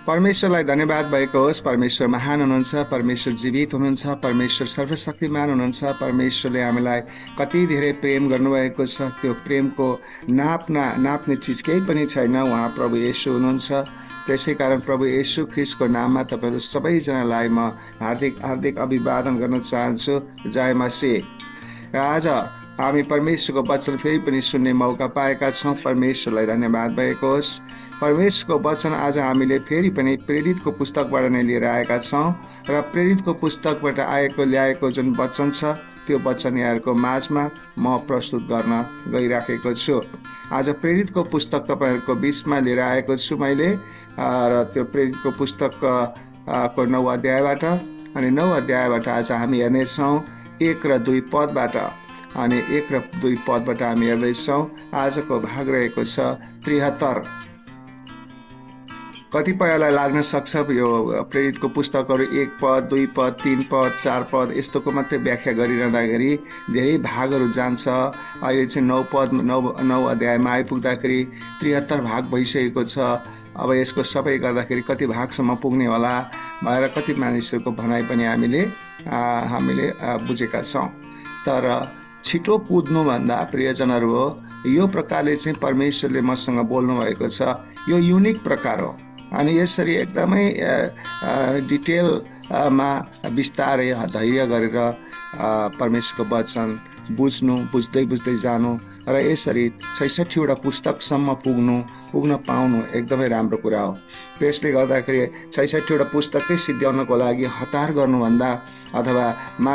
परमेश्वरलाई धन्यवाद भएको होस्। परमेश्वर महान हुनुहुन्छ, परमेश्वर जीवित हुनुहुन्छ, परमेश्वर सर्वशक्तिमान हुनुहुन्छ। परमेश्वरले हामीलाई कति धेरै प्रेम गर्नुभएको छ, त्यो प्रेमको नाप्ने चिज केही पनि छैन। उहाँ प्रभु येशू हुनुहुन्छ। त्यसै कारण प्रभु येशू ख्रिस्टको नाममा तपाईँहरू सबैजनालाई म हार्दिक हार्दिक अभिवादन गर्न चाहन्छु। जय मसीह। आज हामी परमेश्वरको वचन फेरि पनि सुन्ने मौका पाएका छौँ। परमेश्वरलाई धन्यवाद भएको होस्। परमेश्वरको वचन आज हामीले फेरि पनि प्रेरितको पुस्तकबाट नै लिएर आएका छौँ र प्रेरितको पुस्तकबाट ल्याएको जुन वचन छ त्यो वचन यहाँहरूको माझमा म प्रस्तुत गर्न गइराखेको छु। आज प्रेरितको पुस्तक तपाईँहरूको बिचमा लिएर आएको छु मैले र त्यो प्रेरितको पुस्तकको 9 अध्यायबाट अनि 9 अध्यायबाट आज हामी हेर्नेछौँ 1 र 2 पदबाट अनि 1 र 2 पदबाट हामी हेर्दैछौँ। आजको भाग रहेको छ 73। कतिपयलाई लाग्न सक्छ यो प्रेरितको पुस्तकहरू 1 पद 2 पद 3 पद 4 पद यस्तोको मात्रै व्याख्या गरिरहँदाखेरि धेरै भागहरू जान्छ। अहिले चाहिँ 9 अध्यायमा आइपुग्दाखेरि 73 भाग भइसकेको छ। अब यसको सबै गर्दाखेरि कति भागसम्म पुग्ने होला भनेर कति मानिसहरूको भनाइ पनि हामीले बुझेका छौँ। तर छिटो कुद्नुभन्दा प्रियजनहरू हो, यो प्रकारले चाहिँ परमेश्वरले मसँग बोल्नु भएको छ। यो युनिक प्रकार हो अनि यसरी एकदमै डिटेलमा बिस्तारै धैर्य गरेर परमेश्वरको वचन बुझ्दै जानु र यसरी 66वटा पुस्तकसम्म पुग्न पाउनु एकदमै राम्रो कुरा हो। त्यसले गर्दाखेरि 66वटा पुस्तकै सिद्ध्याउनको लागि हतार गर्नुभन्दा अथवा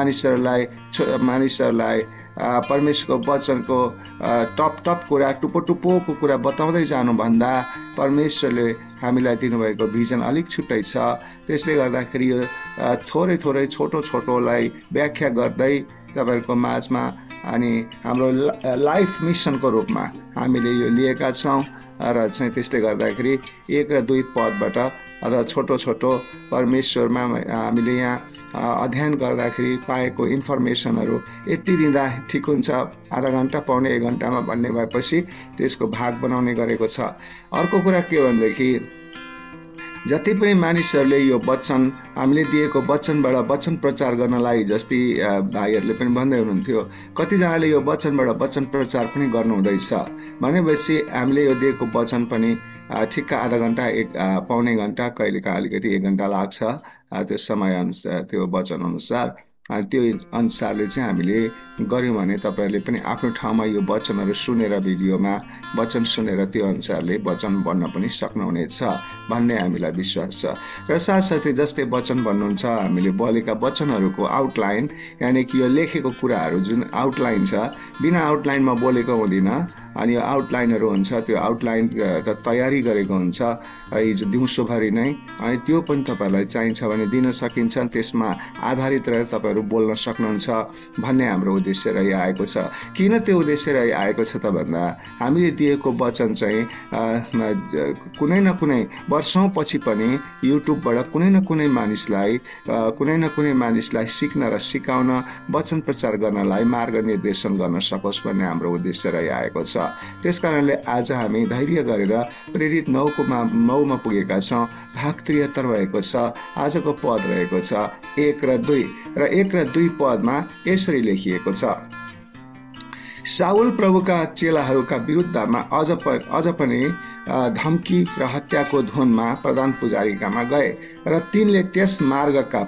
मानिसहरूलाई परमेश्वरको वचनको टप कुरा टुप्पोको कुरा बताउँदै जानुभन्दा परमेश्वरले हामीलाई दिनुभएको भिजन अलिक छुट्टै छ। त्यसले गर्दाखेरि यो थोरै छोटोलाई व्याख्या गर्दै तपाईँहरूको माझमा अनि हाम्रो लाइफ मिसनको रूपमा हामीले यो लिएका छौँ र चाहिँ त्यसले गर्दाखेरि 1 र 2 पदबाट अथवा छोटो परमेश्वरमा हामीले यहाँ अध्ययन गर्दाखेरि पाएको इन्फर्मेसनहरू यति दिँदा ठिक हुन्छ, आधा घन्टा पाउने 1 घन्टामा भन्ने भएपछि त्यसको भाग बनाउने गरेको छ। अर्को कुरा के भनेदेखि जति पनि मानिसहरूले यो वचन हामीले दिएको वचनबाट वचन प्रचार गर्नलाई जस्तै भाइहरूले पनि भन्दै हुनुहुन्थ्यो, कतिजनाले यो वचनबाट वचन प्रचार पनि गर्नुहुँदैछ भनेपछि हामीले यो दिएको वचन पनि ठिक्क आधा घन्टा पाउने घन्टा कहिलेका अलिकति 1 घन्टा लाग्छ त्यो समय अनुसार त्यो वचन अनुसार त्यो अनुसारले चाहिँ हामीले गर्यौँ भने तपाईँहरूले पनि आफ्नो ठाउँमा यो वचनहरू सुनेर भिडियोमा वचन सुनेर त्यो अनुसारले वचन भन्न पनि सक्नुहुनेछ भन्ने हामीलाई विश्वास छ। र साथसाथै जस्तै वचन भन्नुहुन्छ हामीले बोलेका वचनहरूको आउटलाइन यानि कि यो लेखेको कुराहरू जुन आउटलाइन छ बिना आउटलाइनमा बोलेको हुँदैन अनि यो आउटलाइनहरू हुन्छ। त्यो आउटलाइन त तयारी गरेको हुन्छ हिजो दिउँसोभरि नै अनि त्यो पनि तपाईँहरूलाई चाहिन्छ भने दिन सकिन्छ। त्यसमा आधारित रहेर तपाईँहरू बोल्न सक्नुहुन्छ भन्ने हाम्रो उद्देश्य रहिआएको छ। किन त्यो उद्देश्य रहिआएको छ त भन्दा हामीले दिएको वचन चाहिँ कुनै न कुनै वर्षौं पछि पनि युट्युबबाट कुनै न कुनै मानिसलाई सिक्न र सिकाउन वचन प्रचार गर्नलाई मार्गनिर्देशन गर्न सकोस् भन्ने हाम्रो उद्देश्य रहिआएको छ। त्यसकारणले आज हामी धैर्य गरेर प्रेरित 9मा पुगेका छौँ। भाग 73 भएको छ। आजको पद रहेको छ 1 र 2 र 1 र 2 पदमा यसरी लेखिएको छ, शाऊल प्रभुका चेलाहरूका विरुद्धमा अझ पनि धम्की र हत्याको धुनमा प्रधान पुजारीकामा गए र तिनले त्यस मार्गका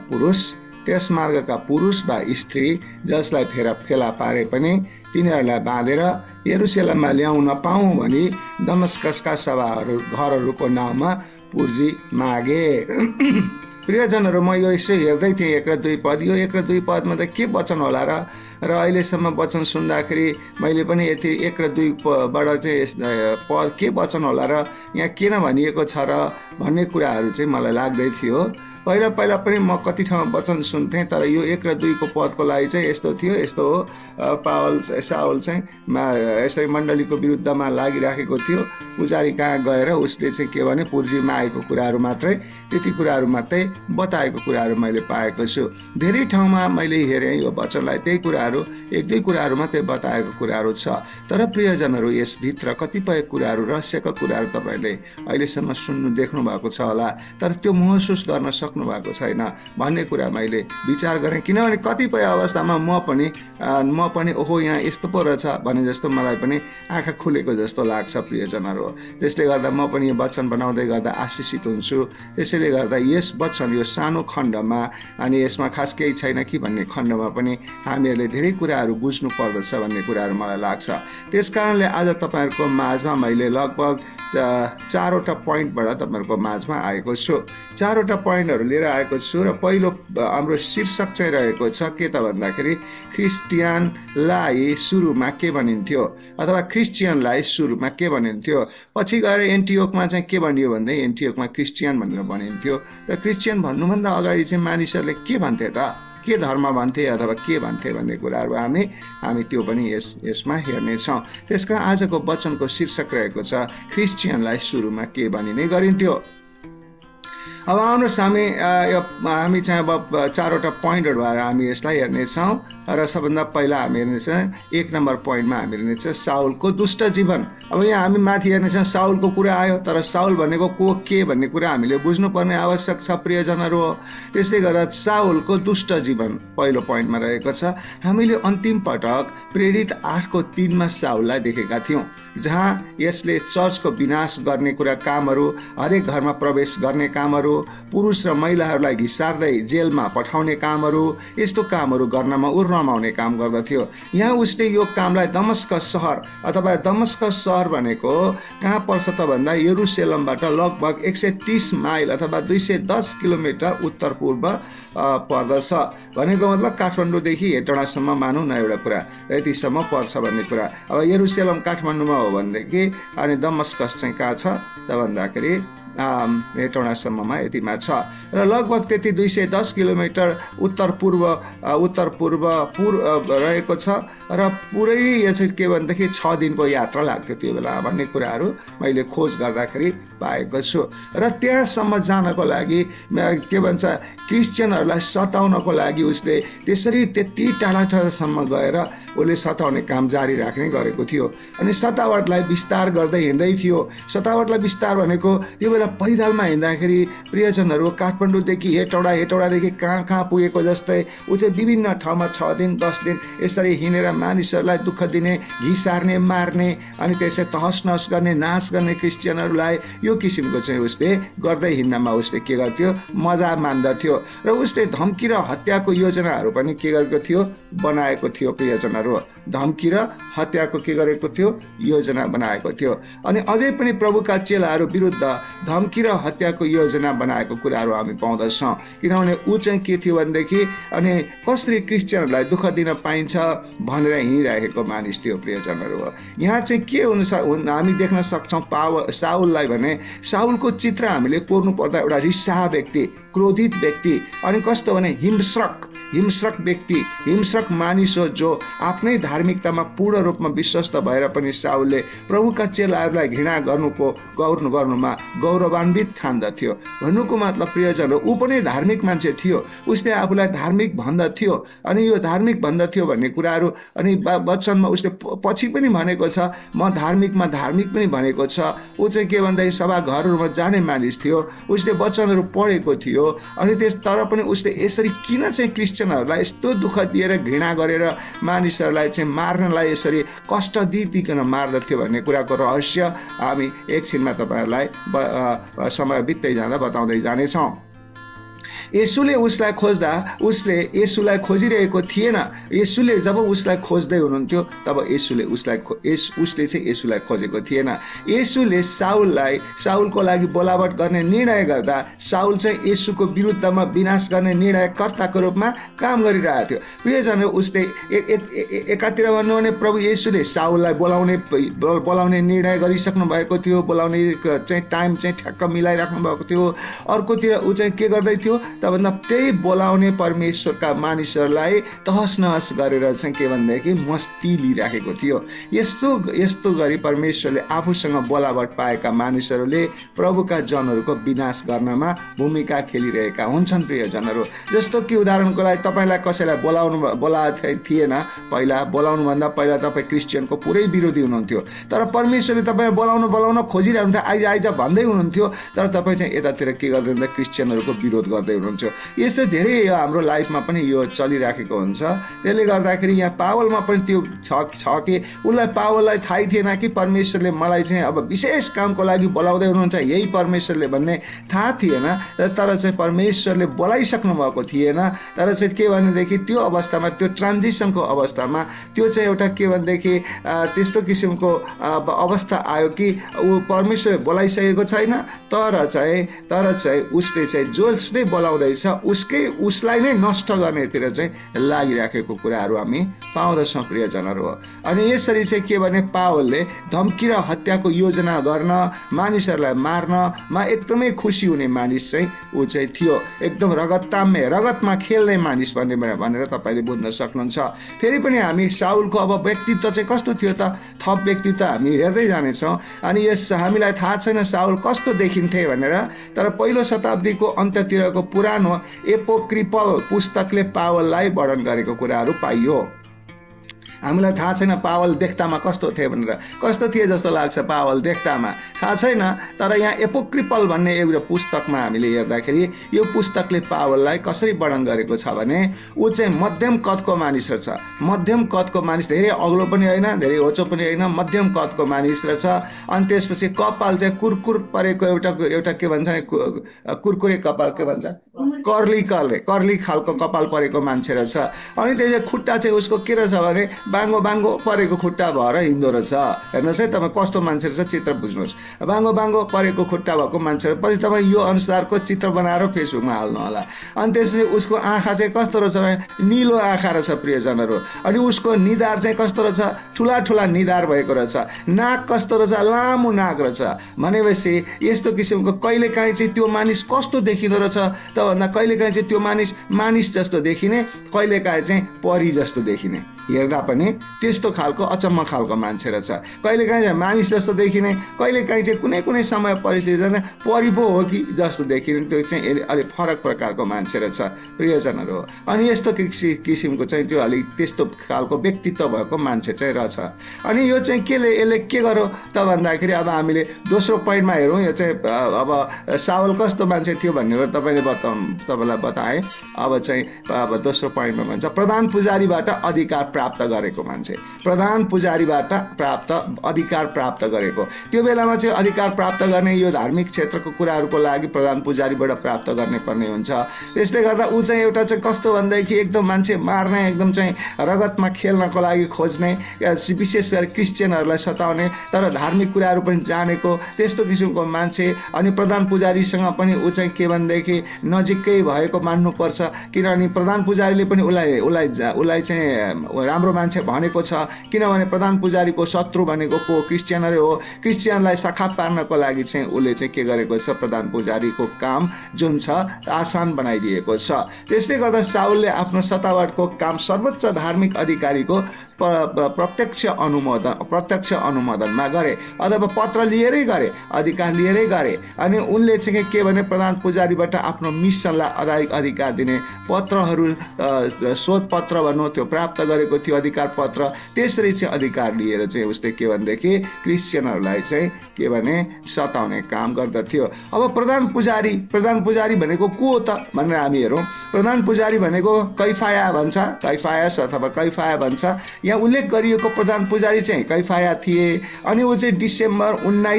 पुरुष वा स्त्री जसलाई फेला पारे पनि तिनीहरूलाई बाँधेर यरुशलेममा ल्याउन पाऊँ भनी दमस्कसका घरहरूको नाउँमा पुर्जी मागे। प्रियजनहरू, म यो यसो हेर्दै थिएँ 1 र 2 पद। यो 1 र 2 पदमा त के वचन होला र अहिलेसम्म वचन सुन्दाखेरि मैले पनि यति 1 र 2 बाट चाहिँ पद के वचन होला र यहाँ किन भनिएको छ र भन्ने कुराहरू चाहिँ मलाई लाग्दै थियो। पहिला पनि म कति ठाउँमा वचन सुन्थेँ तर यो 1 र 2 को पदको लागि चाहिँ यस्तो थियो, यस्तो हो शाऊल चाहिँ यसरी मण्डलीको विरुद्धमा लागिराखेको थियो। पुजारी कहाँ गएर उसले चाहिँ के भने पुर्जी मागेको कुराहरू मात्रै, त्यति कुराहरू मात्रै बताएको कुराहरू मैले पाएको छु। धेरै ठाउँमा मैले हेरेँ यो वचनलाई, त्यही कुराहरू कुराहरू एक दुई कुराहरू मात्रै बताएको कुराहरू छ। तर प्रियजनहरू यसभित्र कतिपय कुराहरू रहस्यका कुराहरू तपाईँहरूले अहिलेसम्म सुन्नु देख्नु भएको छ होला, तर त्यो महसुस गर्न सक्नु भएको छैन भन्ने कुरा मैले विचार गरेँ। किनभने कतिपय अवस्थामा म पनि ओहो यहाँ यस्तो पो रहेछ भने जस्तो मलाई पनि आँखा खुलेको जस्तो लाग्छ प्रियजनहरू। त्यसले गर्दा म पनि यो वचन बनाउँदै गर्दा आशिषित हुन्छु। त्यसैले गर्दा यस वचन यो सानो खण्डमा अनि यसमा खास केही छैन कि भन्ने खण्डमा पनि हामीहरूले धेरै कुराहरू बुझ्नु पर्दछ भन्ने कुराहरू मलाई लाग्छ। त्यसकारणले आज तपाईँहरूको माझमा मैले लगभग 4वटा पोइन्टबाट तपाईँहरूको माझमा आएको छु। 4वटा पोइन्टहरू लिएर आएको छु र पहिलो हाम्रो शीर्षक चाहिँ रहेको छ के त भन्दाखेरि क्रिस्टियनलाई सुरुमा के भनिन्थ्यो अथवा क्रिस्चियनलाई सुरुमा के भनिन्थ्यो। पछि गएर एन्टियोकमा चाहिँ के भनियो भन्दै एन्टियोकमा क्रिस्चियन भनेर भनिन्थ्यो। र क्रिस्चियन भन्नुभन्दा अगाडि चाहिँ मानिसहरूले के भन्थे त, के धर्म भन्थे अथवा के भन्थे भन्ने कुराहरू हामी त्यो पनि यसमा हेर्नेछौँ। त्यसकारण आजको वचनको शीर्षक रहेको छ क्रिस्चियनलाई सुरुमा के भनिने गरिन्थ्यो। अब आउनुहोस् हामी चाहिँ अब 4वटा पोइन्टहरूबाट हामी यसलाई हेर्नेछौँ र सबभन्दा पहिला हामी हेर्नेछौँ 1 नम्बर पोइन्टमा हामी हेर्नेछौँ साउलको दुष्ट जीवन। अब यहाँ हामी माथि हेर्नेछौँ साउलको कुरा आयो, तर साउल भनेको को के भन्ने कुरा हामीले बुझ्नुपर्ने आवश्यक छ प्रियजनहरू हो। त्यसले गर्दा साउलको दुष्ट जीवन पहिलो पोइन्टमा रहेको छ। हामीले अन्तिम पटक प्रेरित 8:3 साउललाई देखेका थियौँ, जहाँ यसले चर्चको विनाश गर्ने कुरा कामहरू, हरेक घरमा प्रवेश गर्ने कामहरू, पुरुष र महिलाहरूलाई घिसार्दै जेलमा पठाउने कामहरू, यस्तो कामहरू गर्नमा रमाउने काम गर्दथ्यो। यहाँ उसले यो कामलाई दमस्कस सहर अथवा दमस्कस सहर भनेको कहाँ पर्छ त भन्दा यरुसलेमबाट लगभग 130 माइल अथवा 210 किलोमिटर उत्तर पूर्व पर्दछ। भनेको मतलब काठमाडौँदेखि हेटौँडासम्म मानौँ न एउटा कुरा, यतिसम्म पर्छ भन्ने कुरा। अब यरुसलेम काठमाडौँमा हो भनेदेखि अनि दमस्कस चाहिँ कहाँ छ त भन्दाखेरि हेटौँडासम्ममा यतिमा छ र लगभग त्यति 210 किलोमिटर उत्तर पूर्व रहेको छ र पुरै यो चाहिँ के भनेदेखि 6 दिनको यात्रा लाग्थ्यो त्यो बेला भन्ने कुराहरू मैले खोज गर्दाखेरि पाएको छु। र त्यहाँसम्म जानको लागि के भन्छ क्रिस्चियनहरूलाई सताउनको लागि उसले त्यसरी त्यति टाढासम्म गएर उसले सताउने काम जारी राख्ने गरेको थियो। अनि सतावटलाई विस्तार गर्दै हिँड्दै थियो। सतावटलाई विस्तार भनेको त्यो बेला पैदलमा हिँड्दाखेरि प्रियजनहरू काठमाडौँदेखि हेटौडादेखि कहाँ पुगेको जस्तै ऊ चाहिँ विभिन्न ठाउँमा 6 दिन 10 दिन यसरी हिँडेर मानिसहरूलाई दुःख दिने, घिसार्ने, मार्ने अनि त्यसै तहस नहस गर्ने, नाश गर्ने क्रिस्चियनहरूलाई यो किसिमको चाहिँ उसले गर्दै हिँड्नमा उसले के गर्थ्यो, मजा मान्दथ्यो। र उसले धम्की र हत्याको योजनाहरू पनि के गरेको थियो, बनाएको थियो प्रियजनहरू। धम्की र हत्याको के गरेको थियो, योजना बनाएको थियो। अनि अझै पनि प्रभुका चेलाहरू विरुद्ध धम्की र हत्याको योजना बनाएको कुराहरू हामी पाउँदछौँ। किनभने ऊ चाहिँ के थियो भनेदेखि अनि कसरी क्रिस्चियनहरूलाई दुःख दिन पाइन्छ भनेर हिँडिरहेको मानिस थियो प्रियजनहरू हो। यहाँ चाहिँ के हुन्छ हामी देख्न सक्छौँ साउललाई भने साउलको चित्र हामीले कोर्नु पर्दा एउटा रिसाहा व्यक्ति, क्रोधित व्यक्ति अनि कस्तो भने हिंस्रक व्यक्ति, हिंस्रक मानिस हो जो आफ्नै धार्मिकतामा पूर्ण रूपमा विश्वस्त भएर पनि साउलले प्रभुका चेलाहरूलाई घृणा गर्नुमा गौरवान्वित ठान्दथ्यो। भन्नुको मतलब प्रियजन ऊ पनि धार्मिक मान्छे थियो, उसले आफूलाई धार्मिक भन्दथ्यो। अनि यो धार्मिक भन्दथ्यो भन्ने कुराहरू अनि वचनमा उसले पछि पनि भनेको छ, म धार्मिकमा धार्मिक पनि भनेको छ। ऊ चाहिँ के भन्दाखेरि सभा घरहरूमा जाने मानिस थियो, उसले वचनहरू पढेको थियो। अनि तर पनि उसले यसरी किन चाहिँ क्रिस्चियनहरूलाई यस्तो दुःख दिएर घृणा गरेर मानिसहरूलाई चाहिँ मार्नलाई यसरी कष्ट दिइकन मार्दथ्यो भन्ने कुराको रहस्य हामी एकछिनमा तपाईँहरूलाई समय बित्दै जाँदा बताउँदै जानेछौँ। येशूले उसलाई खोज्दा उसले येशूलाई खोजिरहेको थिएन। येशूले जब उसलाई खोज्दै हुनुहुन्थ्यो तब उसले चाहिँ येशूलाई खोजेको थिएन। येशूले साउलको लागि बोलावट गर्ने निर्णय गर्दा साउल चाहिँ येशूको विरुद्धमा विनाश गर्ने निर्णयकर्ताको रूपमा काम गरिरहेको थियो। प्रियजन उसले एकातिर भन्नु भने प्रभु येशूले साउललाई बोलाउने निर्णय गरिसक्नु भएको थियो, बोलाउने चाहिँ टाइम चाहिँ ठ्याक्क मिलाइराख्नु भएको थियो। अर्कोतिर ऊ चाहिँ के गर्दै थियो, भन्दा त्यही बोलाउने परमेश्वरका मानिसहरूलाई तहस नहस गरेर चाहिँ के भनेदेखि मस्ती लिइराखेको थियो। यस्तो गरी परमेश्वरले आफूसँग बोलावट पाएका मानिसहरूले प्रभुका जनहरूको विनाश गर्नमा भूमिका खेलिरहेका हुन्छन् प्रियजनहरू। जस्तो कि उदाहरणको लागि तपाईँलाई कसैलाई बोलाएको थिएन, पहिला बोलाउनुभन्दा पहिला तपाईँ क्रिस्चियनको पुरै विरोधी हुनुहुन्थ्यो, तर परमेश्वरले तपाईँ बोलाउन खोजिरहनुहुन्थ्यो, आइज भन्दै हुनुहुन्थ्यो, तर तपाईँ चाहिँ यतातिर के गर्दै हुँदा क्रिस्चियनहरूको विरोध गर्दै हुनुहुन्थ्यो। यस्तो धेरै हाम्रो लाइफमा पनि यो चलिराखेको हुन्छ। त्यसले गर्दाखेरि यहाँ पावलमा पनि त्यो छ कि उसलाई पावललाई थाहै थिएन कि परमेश्वरले मलाई चाहिँ अब विशेष कामको लागि बोलाउँदै हुनुहुन्छ, यही परमेश्वरले भन्ने थाहा थिएन। तर चाहिँ परमेश्वरले बोलाइसक्नु भएको थिएन। तर चाहिँ के भनेदेखि त्यो अवस्थामा, त्यो ट्रान्जिसनको अवस्थामा त्यो चाहिँ एउटा के भनेदेखि त्यस्तो किसिमको अवस्था आयो कि ऊ परमेश्वरले बोलाइसकेको छैन, तर चाहिँ उसले चाहिँ जसले बोलाउँदैछ उसलाई नै नष्ट गर्नेतिर चाहिँ लागिराखेको कुराहरू हामी पाउँदछौँ प्रियजनहरू हो। अनि यसरी चाहिँ के भने पावलले धम्की र हत्याको योजना गर्न, मानिसहरूलाई मार्नमा एकदमै खुसी हुने मानिस चाहिँ ऊ चाहिँ थियो, एकदम रगतमा खेल्ने मानिस भनेर तपाईँले बुझ्न सक्नुहुन्छ। फेरि पनि हामी साउलको अब व्यक्तित्व चाहिँ कस्तो थियो त, थप व्यक्तित्व हामी हेर्दै जानेछौँ। अनि यस हामीलाई थाहा छैन साउल कस्तो देखिन्थे भनेर, तर पहिलो शताब्दीको अन्त्यतिरको पुरानो एपोक्रिपल पुस्तकले पावललाई वर्णन गरेको कुराहरू पाइयो। हामीलाई थाहा छैन पावल देख्दामा कस्तो थिए भनेर, कस्तो थिए जस्तो लाग्छ पावल देख्दामा थाहा छैन, तर यहाँ एपोक्रिपल भन्ने एउटा पुस्तकमा हामीले हेर्दाखेरि यो पुस्तकले पावललाई कसरी वर्णन गरेको छ भने ऊ चाहिँ मध्यम कदको मानिस रहेछ। मध्यम कदको मानिस, धेरै अग्लो पनि होइन, धेरै होचो पनि होइन, मध्यम कदको मानिस रहेछ। अनि त्यसपछि कपाल चाहिँ कुरकुर परेको एउटा के भन्छ नि, कुरकुरे कपाल के भन्छ, कर्ली खालको कपाल परेको मान्छे रहेछ। अनि त्यो खुट्टा चाहिँ उसको के रहेछ भने बाङ्गो परेको खुट्टा भएर हिँड्दो रहेछ। हेर्नुहोस् है तपाईँ कस्तो मान्छे रहेछ, चित्र बुझ्नुहोस्। बाङ्गो परेको खुट्टा भएको मान्छे, पछि तपाईँ यो अनुसारको चित्र बनाएर फेसबुकमा हाल्नु होला। अनि त्यसपछि उसको आँखा चाहिँ कस्तो रहेछ भने निलो आँखा रहेछ प्रियजनहरू। अनि उसको निधार चाहिँ कस्तो रहेछ, ठुला निधार भएको रहेछ। नाक कस्तो रहेछ, लामो नाक रहेछ। भनेपछि यस्तो किसिमको कहिलेकाहीँ चाहिँ त्यो मानिस कस्तो देखिँदो रहेछ त भन्दा कहिलेकाहीँ चाहिँ त्यो मानिस जस्तो देखिने, कहिलेकाहीँ चाहिँ परी जस्तो देखिने। हेर्दा पनि त्यस्तो खालको अचम्म खालको मान्छे रहेछ। कहिलेकाहीँ चाहिँ मानिस जस्तो देखिने, कहिलेकाहीँ चाहिँ कुनै समय परिस्थितिमा परी पो हो कि जस्तो देखिने। त्यो चाहिँ अलिक फरक प्रकारको मान्छे रहेछ प्रियजनहरू हो। अनि यस्तो किसिमको चाहिँ त्यो अलिक त्यस्तो खालको व्यक्तित्व भएको मान्छे चाहिँ रहेछ। अनि यो चाहिँ यसले के गर्यो त भन्दाखेरि अब हामीले दोस्रो पोइन्टमा हेरौँ। यो चाहिँ अब साउल कस्तो मान्छे थियो भन्ने तपाईँलाई बताएँ। अब चाहिँ अब दोस्रो पोइन्टमा भन्छ प्रधान पुजारीबाट अधिकार प्राप्त गरेको मान्छे, प्रधान पुजारीबाट अधिकार प्राप्त गरेको। त्यो बेलामा चाहिँ अधिकार प्राप्त गर्ने यो धार्मिक क्षेत्रको कुराहरूको लागि प्रधान पुजारीबाट प्राप्त गर्ने पर्ने हुन्छ। त्यसले गर्दा ऊ चाहिँ एउटा चाहिँ कस्तो भन्दाखेरि एकदम मान्छे मार्ने, एकदम चाहिँ रगतमा खेल्नको लागि खोज्ने, विशेष गरी क्रिस्चियनहरूलाई सताउने, तर धार्मिक कुराहरू पनि जानेको त्यस्तो किसिमको मान्छे। अनि प्रधान पुजारीसँग पनि ऊ चाहिँ के भनेदेखि नजिकै भएको मान्नुपर्छ, किनभने प्रधान पुजारीले पनि उसलाई चाहिँ राम्रो मान्छे भनेको छ। किनभने प्रधान पुजारीको शत्रु भनेको को क्रिस्चियनहरू हो। क्रिस्चियनलाई सखाप पार्नको लागि चाहिँ उसले चाहिँ के गरेको छ, प्रधान पुजारीको काम जुन छ आसान बनाइदिएको छ। त्यसले गर्दा साउलले आफ्नो सत्तावादको काम सर्वोच्च धार्मिक अधिकारीको प्रत्यक्ष अनुमोदनमा गरे, अथवा पत्र लिएरै गरे, अधिकार लिएरै गरे। अनि उनले चाहिँ के भने प्रधान पुजारीबाट आफ्नो मिसनलाई अधिकार दिने पत्रहरू, शोध पत्र भन्नु त्यो प्राप्त गरेको थियो, अधिकार पत्र। त्यसरी चाहिँ अधिकार लिएर चाहिँ उसले के भनेदेखि क्रिस्चियनहरूलाई चाहिँ के भने सताउने काम गर्दथ्यो। अब प्रधान पुजारी भनेको को हो त भनेर हामी हेरौँ। प्रधान पुजारी भनेको कैफाया भन्छ। यहाँ उल्लेख गरिएको प्रधान पुजारी चाहिँ कैफाया थिए। अनि ऊ चाहिँ डिसेम्बर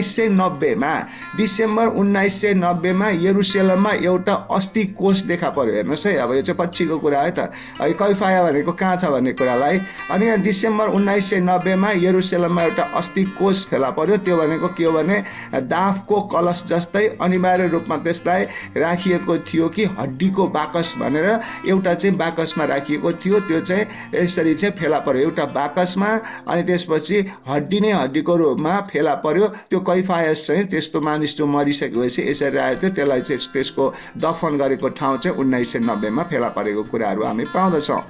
1990मा यरुशलेममा एउटा अस्थि कोष देखा पर्यो। हेर्नुहोस् है, अब यो चाहिँ पछिको कुरा है त, कैफाया भनेको कहाँ छ भन्ने कुरालाई। अनि यहाँ डिसेम्बर 1990मा यरुशलेममा एउटा अस्थि कोष फेला पर्यो। त्यो भनेको के हो भने दाफको कलश जस्तै अनिवार्य रूपमा त्यसलाई राखिएको थियो कि हड्डीको बाकस भनेर एउटा चाहिँ बाकसमा राखिएको थियो। त्यो चाहिँ यसरी चाहिँ फेला पर्यो एउटा बाकसमा, अनि त्यसपछि हड्डी नै हड्डीको रूपमा फेला पर्यो। त्यो कैफायस चाहिँ त्यस्तो मानिस जो मरिसकेपछि यसरी आएको थियो, त्यसलाई चाहिँ त्यसको दफन गरेको ठाउँ चाहिँ 1990 मा फेला परेको कुराहरू हामी पाउँदछौँ।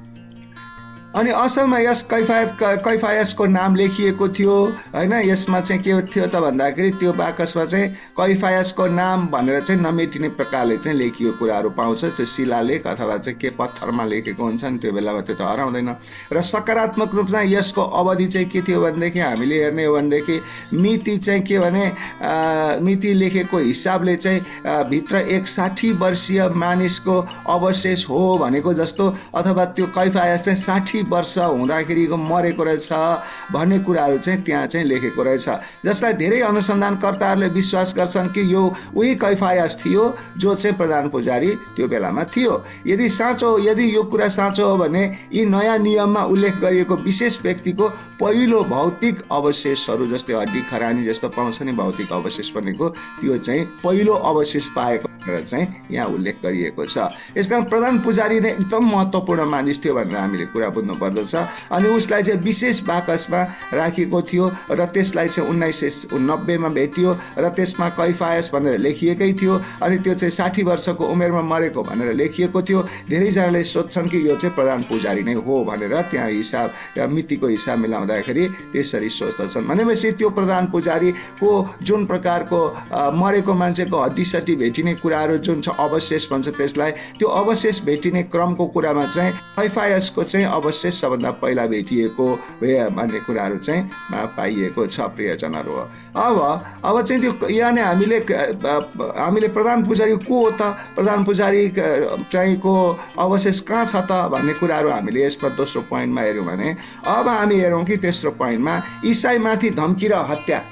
अनि असलमा यस कैफायसको नाम लेखिएको थियो हैन। यसमा चाहिँ के थियो त भन्दाखेरि त्यो बाकसमा चाहिँ कैफायसको नाम भनेर चाहिँ नमेटिने प्रकारले चाहिँ लेखिएको कुराहरू पाउँछ। त्यो शिलालेख अथवा चाहिँ के पत्थरमा लेखेको हुन्छ नि, त्यो बेलामा त्यो त हराउँदैन। र सकारात्मक रूपमा यसको अवधि चाहिँ के थियो भनेदेखि हामीले हेर्ने हो भनेदेखि मिति चाहिँ के भने मिति लेखेको हिसाबले चाहिँ भित्र एक 60 वर्षीय मानिसको अवशेष हो भनेको जस्तो, अथवा त्यो कैफायस चाहिँ 60 वर्ष हुँदाखेरिको मरेको रहेछ भन्ने कुराहरू चाहिँ त्यहाँ चाहिँ लेखेको रहेछ, जसलाई धेरै अनुसन्धानकर्ताहरूले विश्वास गर्छन् कि यो उही कैफायस थियो जो चाहिँ प्रधान पुजारी त्यो बेलामा थियो। यदि यो कुरा साँचो हो भने यी नयाँ नियममा उल्लेख गरिएको विशेष व्यक्तिको पहिलो भौतिक अवशेषहरू, जस्तै हड्डी खरानी जस्तो पाउँछ नि भौतिक अवशेष भनेको, त्यो चाहिँ पहिलो अवशेष पाएको भनेर चाहिँ यहाँ उल्लेख गरिएको छ। यसकारण प्रधान पुजारी नै एकदम महत्त्वपूर्ण मानिस थियो भनेर हामीले कुरा बुझ्नु पर्दछ। अनि उसलाई चाहिँ विशेष बाकसमा राखिएको थियो र त्यसलाई चाहिँ 1990 मा भेटियो र त्यसमा कैफायस भनेर लेखिएकै थियो। अनि त्यो चाहिँ 60 वर्षको उमेरमा मरेको भनेर लेखिएको थियो। धेरैजनाले सोध्छन् कि यो चाहिँ प्रधान पुजारी नै हो भनेर, त्यहाँ हिसाब मितिको हिसाब मिलाउँदाखेरि त्यसरी सोच्दछन्। भनेपछि त्यो प्रधान पुजारीको जुन प्रकारको मरेको मान्छेको हड्डीसड्डी भेटिने कुराहरू जुन छ अवशेष भन्छ त्यसलाई, त्यो अवशेष भेटिने क्रमको कुरामा चाहिँ कैफायसको चाहिँ अवशेष सबभन्दा पहिला भेटिएको भन्ने कुराहरू चाहिँ पाइएको छ प्रियजनहरू। अब चाहिँ त्यो यहाँ हामीले प्रधान पुजारी को हो त, प्रधान पुजारी चाहिँ को अवशेष कहाँ छ त भन्ने कुराहरू हामीले यसमा दोस्रो पोइन्टमा हेऱ्यौँ भने, अब हामी हेरौँ कि तेस्रो पोइन्टमा ईसाईमाथि धम्की र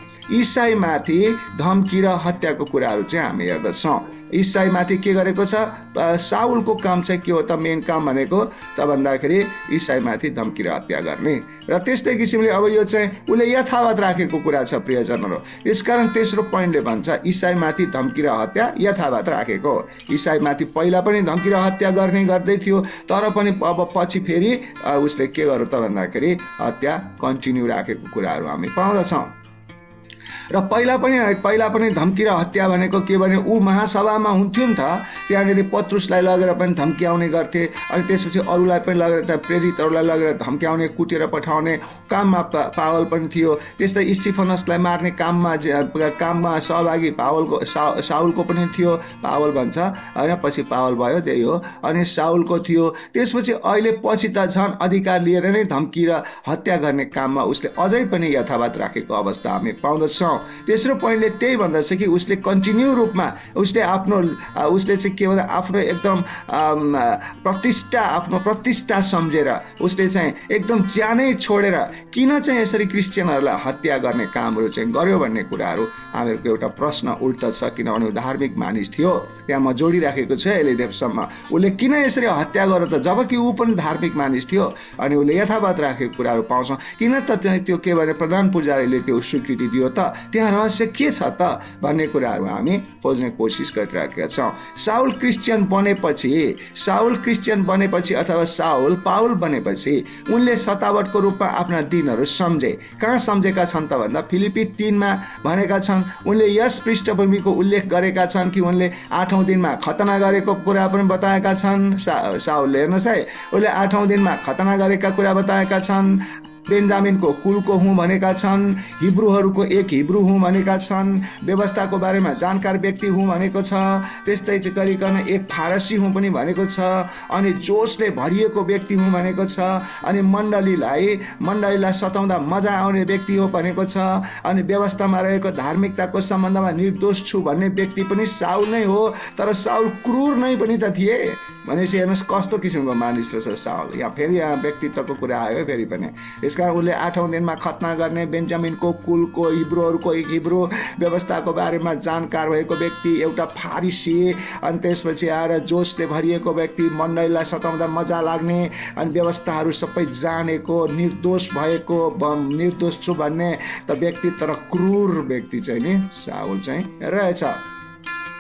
हत्याको कुराहरू चाहिँ हामी हेर्दछौँ। ईसाईमाथि के गरेको छ, साउलको काम चाहिँ के हो त, मेन काम भनेको त भन्दाखेरि ईसाईमाथि धम्की र हत्या गर्ने। र त्यस्तै किसिमले अब यो चाहिँ उसले यथावत राखेको कुरा छ प्रियजनहरू। यसकारण तेस्रो पोइन्टले भन्छ ईसाईमाथि धम्की र हत्या यथावत राखेको। ईसाईमाथि पहिला पनि धम्की र हत्या गर्ने गर्दै थियो, तर पनि अब पछि फेरि उसले के गर्यो त भन्दाखेरि हत्या कन्टिन्यू राखेको कुराहरू हामी पाउँदछौँ। र पहिला पनि धम्की र हत्या भनेको के भने ऊ महासभामा हुन्थ्यो नि त, त्यहाँनिर पत्रुसलाई लगेर पनि धम्क्याउने गर्थे, अनि त्यसपछि अरूलाई पनि लगेर प्रेरितहरूलाई लगेर धम्क्याउने कुटेर पठाउने काममा पावल पनि थियो। त्यस्तै स्टिफनसलाई मार्ने काममा सहभागी साउलको पनि थियो। पावल भन्छ होइन, पछि पावल भयो त्यही हो, अनि साउलको थियो। त्यसपछि अहिले पछि त झन् अधिकार लिएर नै धम्की र हत्या गर्ने काममा उसले अझै पनि यथावत राखेको अवस्था हामी पाउँदछौँ। तेस्रो पोइन्टले त्यही भन्दछ कि उसले कन्टिन्यू रूपमा उसले चाहिँ के भन्छ आफ्नो एकदम प्रतिष्ठा सम्झेर उसले चाहिँ एकदम ज्यानै छोडेर किन चाहिँ यसरी क्रिस्चियनहरूलाई हत्या गर्ने कामहरू चाहिँ गर्यो भन्ने कुराहरू हामीहरूको एउटा प्रश्न उठ्दछ। किनभने धार्मिक मानिस थियो, त्यहाँ म जोडिराखेको छु अहिले देवसम्म। उसले किन यसरी हत्या गर्यो त, जबकि ऊ पनि धार्मिक मानिस थियो। अनि उसले यथावत राखेको कुराहरू पाउँछौँ। किन त त्यो के भने प्रधान पुजारीले त्यो स्वीकृति दियो त, त्यहाँ रहस्य के छ त भन्ने कुराहरू हामी खोज्ने कोसिस गरिरहेका छौँ। साउल क्रिस्चियन बनेपछि अथवा साउल पाउल बनेपछि उनले सतावटको रूपमा आफ्ना दिनहरू सम्झे। कहाँ सम्झेका छन् त भन्दा फिलिपी 3 मा भनेका छन्। उनले यस पृष्ठभूमिको उल्लेख गरेका छन् कि उनले 8औं दिनमा खतना गरेको कुरा पनि बताएका छन्। साउलले हेर्नुहोस् है, उसले 8औं दिनमा खतना गरेका कुरा बताएका छन्। बेन्जामिनको कुलको हुँ भनेका छन्, हिब्रूहरूको एक हिब्रू हुँ भनेका छन्, व्यवस्थाको बारेमा जानकार व्यक्ति हुँ भनेको छ, त्यस्तै चाहिँ गरिकन एक फारसी हुँ पनि भनेको छ, अनि जोसले भरिएको व्यक्ति हुँ भनेको छ, अनि मण्डलीलाई सताउँदा मजा आउने व्यक्ति हो भनेको छ, अनि व्यवस्थामा रहेको धार्मिकताको सम्बन्धमा निर्दोष छु भन्ने व्यक्ति पनि साउल नै हो। तर साउल क्रूर नै पनि त थिए भनेपछि हेर्नुहोस् कस्तो किसिमको मानिस रहेछ साउल। फेरि यहाँ व्यक्तित्वको कुरा आयो फेरि पनि। यसकारण उसले 8औं दिनमा खतना गर्ने, बेन्जामिनको कुलको हिब्रूहरूको एक हिब्रू, व्यवस्थाको बारेमा जानकार भएको व्यक्ति, एउटा फारिसी, अनि त्यसपछि आएर जोसले भरिएको व्यक्ति, मण्डलीलाई सताउँदा मजा लाग्ने, अनि व्यवस्थाहरू सबै जानेको, निर्दोष छु भन्ने त व्यक्ति, तर क्रूर व्यक्ति चाहिँ नि साउल चाहिँ रहेछ।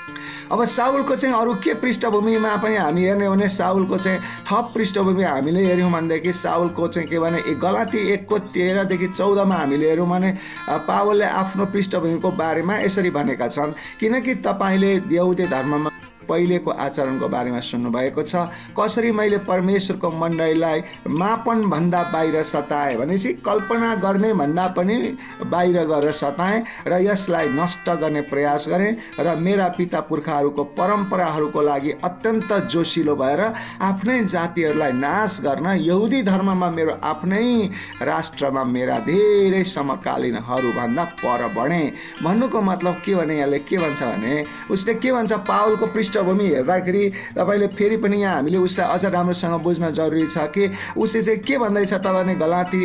अब साउलको चाहिँ अरू के पृष्ठभूमिमा पनि हामी हेर्ने भने साउलको चाहिँ थप पृष्ठभूमि हामीले हेऱ्यौँ भनेदेखि साउलको चाहिँ के भने गलाती 1:13 देखि 14 मा हामीले हेऱ्यौँ भने पावलले आफ्नो पृष्ठभूमिको बारेमा यसरी भनेका छन्, किनकि तपाईँले यहुदी धर्ममा पहिलेको आचरणको बारेमा सुन्नुभएको छ, कसरी मैले परमेश्वरको मण्डलीलाई मापन भन्दा बाहिर सताएँ भनेपछि कल्पना गर्ने भन्दा पनि बाहिर गरेर सताएँ र यसलाई नष्ट गर्ने प्रयास गरेँ र मेरा पिता पुर्खाहरूको परम्पराहरूको लागि अत्यन्त जोसिलो भएर आफ्नै जातिहरूलाई नाश गर्न यहुदी धर्ममा मेरो आफ्नै राष्ट्रमा मेरा धेरै समकालीनहरू भन्दा पर बढेँ। भन्नुको मतलब के भने यहाँले के भन्छ भने उसले के भन्छ, पावलको पृष्ठभूमि हेर्दाखेरि तपाईँले फेरि पनि यहाँ हामीले उसलाई अझ राम्रोसँग बुझ्न जरुरी छ कि उसले चाहिँ के भन्दैछ त भने गलाती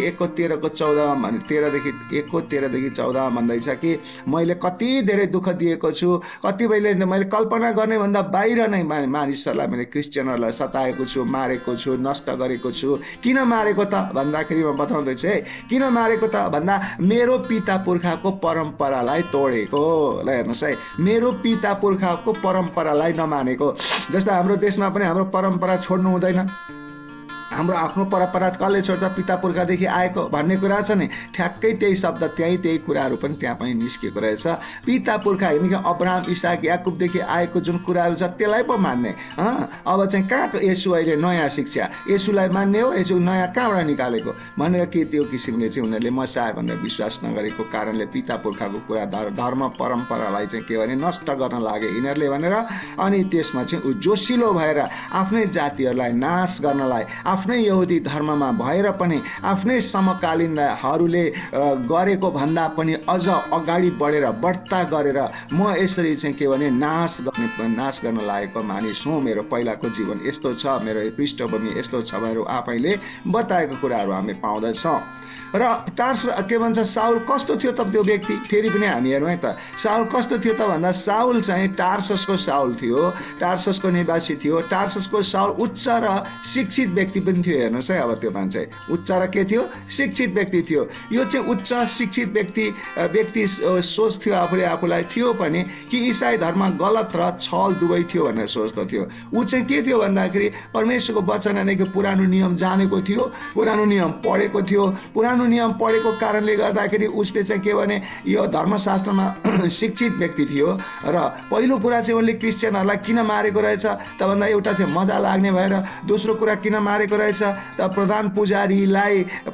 1:13 देखि 14 भन्दैछ कि मैले कति धेरै दुःख दिएको छु, कति मैले कल्पना गर्ने भन्दा बाहिर नै मानिसहरूलाई मैले क्रिस्चियनहरूलाई सताएको छु, मारेको छु, नष्ट गरेको छु। किन मारेको त भन्दाखेरि म बताउँदैछु है, किन मारेको त भन्दा मेरो पिता पुर्खाको परम्परालाई तोडेको। ल हेर्नुहोस् है, मेरो पिता पुर्खाको परम्परालाई नमानेको। जस्तो हाम्रो देशमा पनि हाम्रो परम्परा छोड्नु हुँदैन, हाम्रो आफ्नो परम्परा कसले छोड्छ, पिता पुर्खादेखि आएको भन्ने कुरा छ नि, ठ्याक्कै त्यही शब्द त्यही कुराहरू पनि त्यहाँ पनि निस्केको रहेछ। पिता पुर्खा होइन कि अब्राहम इसाक याकुबदेखि आएको जुन कुराहरू छ त्यसलाई पो मान्ने। अब चाहिँ कहाँको यसु अहिले नयाँ शिक्षा, यसुलाई मान्ने हो, यसु नयाँ कहाँबाट निकालेको भनेर के त्यो किसिमले चाहिँ उनीहरूले मसाए भनेर विश्वास नगरेको कारणले पिता पुर्खाको कुरा धर्म परम्परालाई चाहिँ के भने नष्ट गर्न लागे यिनीहरूले भनेर, अनि त्यसमा चाहिँ ऊ जोसिलो भएर आफ्नै जातिहरूलाई नाश गर्नलाई आफ्नै यहुदी धर्ममा भएर पनि आफ्नै समकालीनहरूले गरेको भन्दा पनि अझ अगाडि बढेर बढ्ता गरेर म यसरी चाहिँ के भने नाश गर्न लागेको मानिस हुँ, मेरो पहिलाको जीवन यस्तो छ, मेरो पृष्ठभूमि यस्तो छ भनेर आफैले बताएको कुराहरू हामी पाउँदछौँ। र टार्स के भन्छ, साउल कस्तो थियो त त्यो व्यक्ति, फेरि पनि हामी हेरौँ है त साउल कस्तो थियो त भन्दा साउल चाहिँ टार्ससको साउल थियो, टार्ससको निवासी थियो। टार्ससको साउल उच्च र शिक्षित व्यक्ति पनि थियो। हेर्नुहोस् है, अब त्यो मान्छे उच्च र के थियो, शिक्षित व्यक्ति थियो। यो चाहिँ उच्च शिक्षित व्यक्ति सोच्थ्यो आफूलाई थियो पनि कि इसाई धर्म गलत र छल दुवै थियो भनेर सोच्दो थियो। ऊ चाहिँ के थियो भन्दाखेरि परमेश्वरको वचन भनेको पुरानो नियम जानेको थियो, पुरानो नियम पढेको थियो। पुरानो नियम पढेको कारणले गर्दाखेरि उसले चाहिँ के भने यो धर्मशास्त्रमा शिक्षित व्यक्ति थियो। र पहिलो कुरा चाहिँ उसले क्रिस्चियनहरूलाई किन मारेको रहेछ त भन्दा एउटा चाहिँ मजा लाग्ने भएर, दोस्रो कुरा किन मारेको रहेछ त प्रधान पुजारीलाई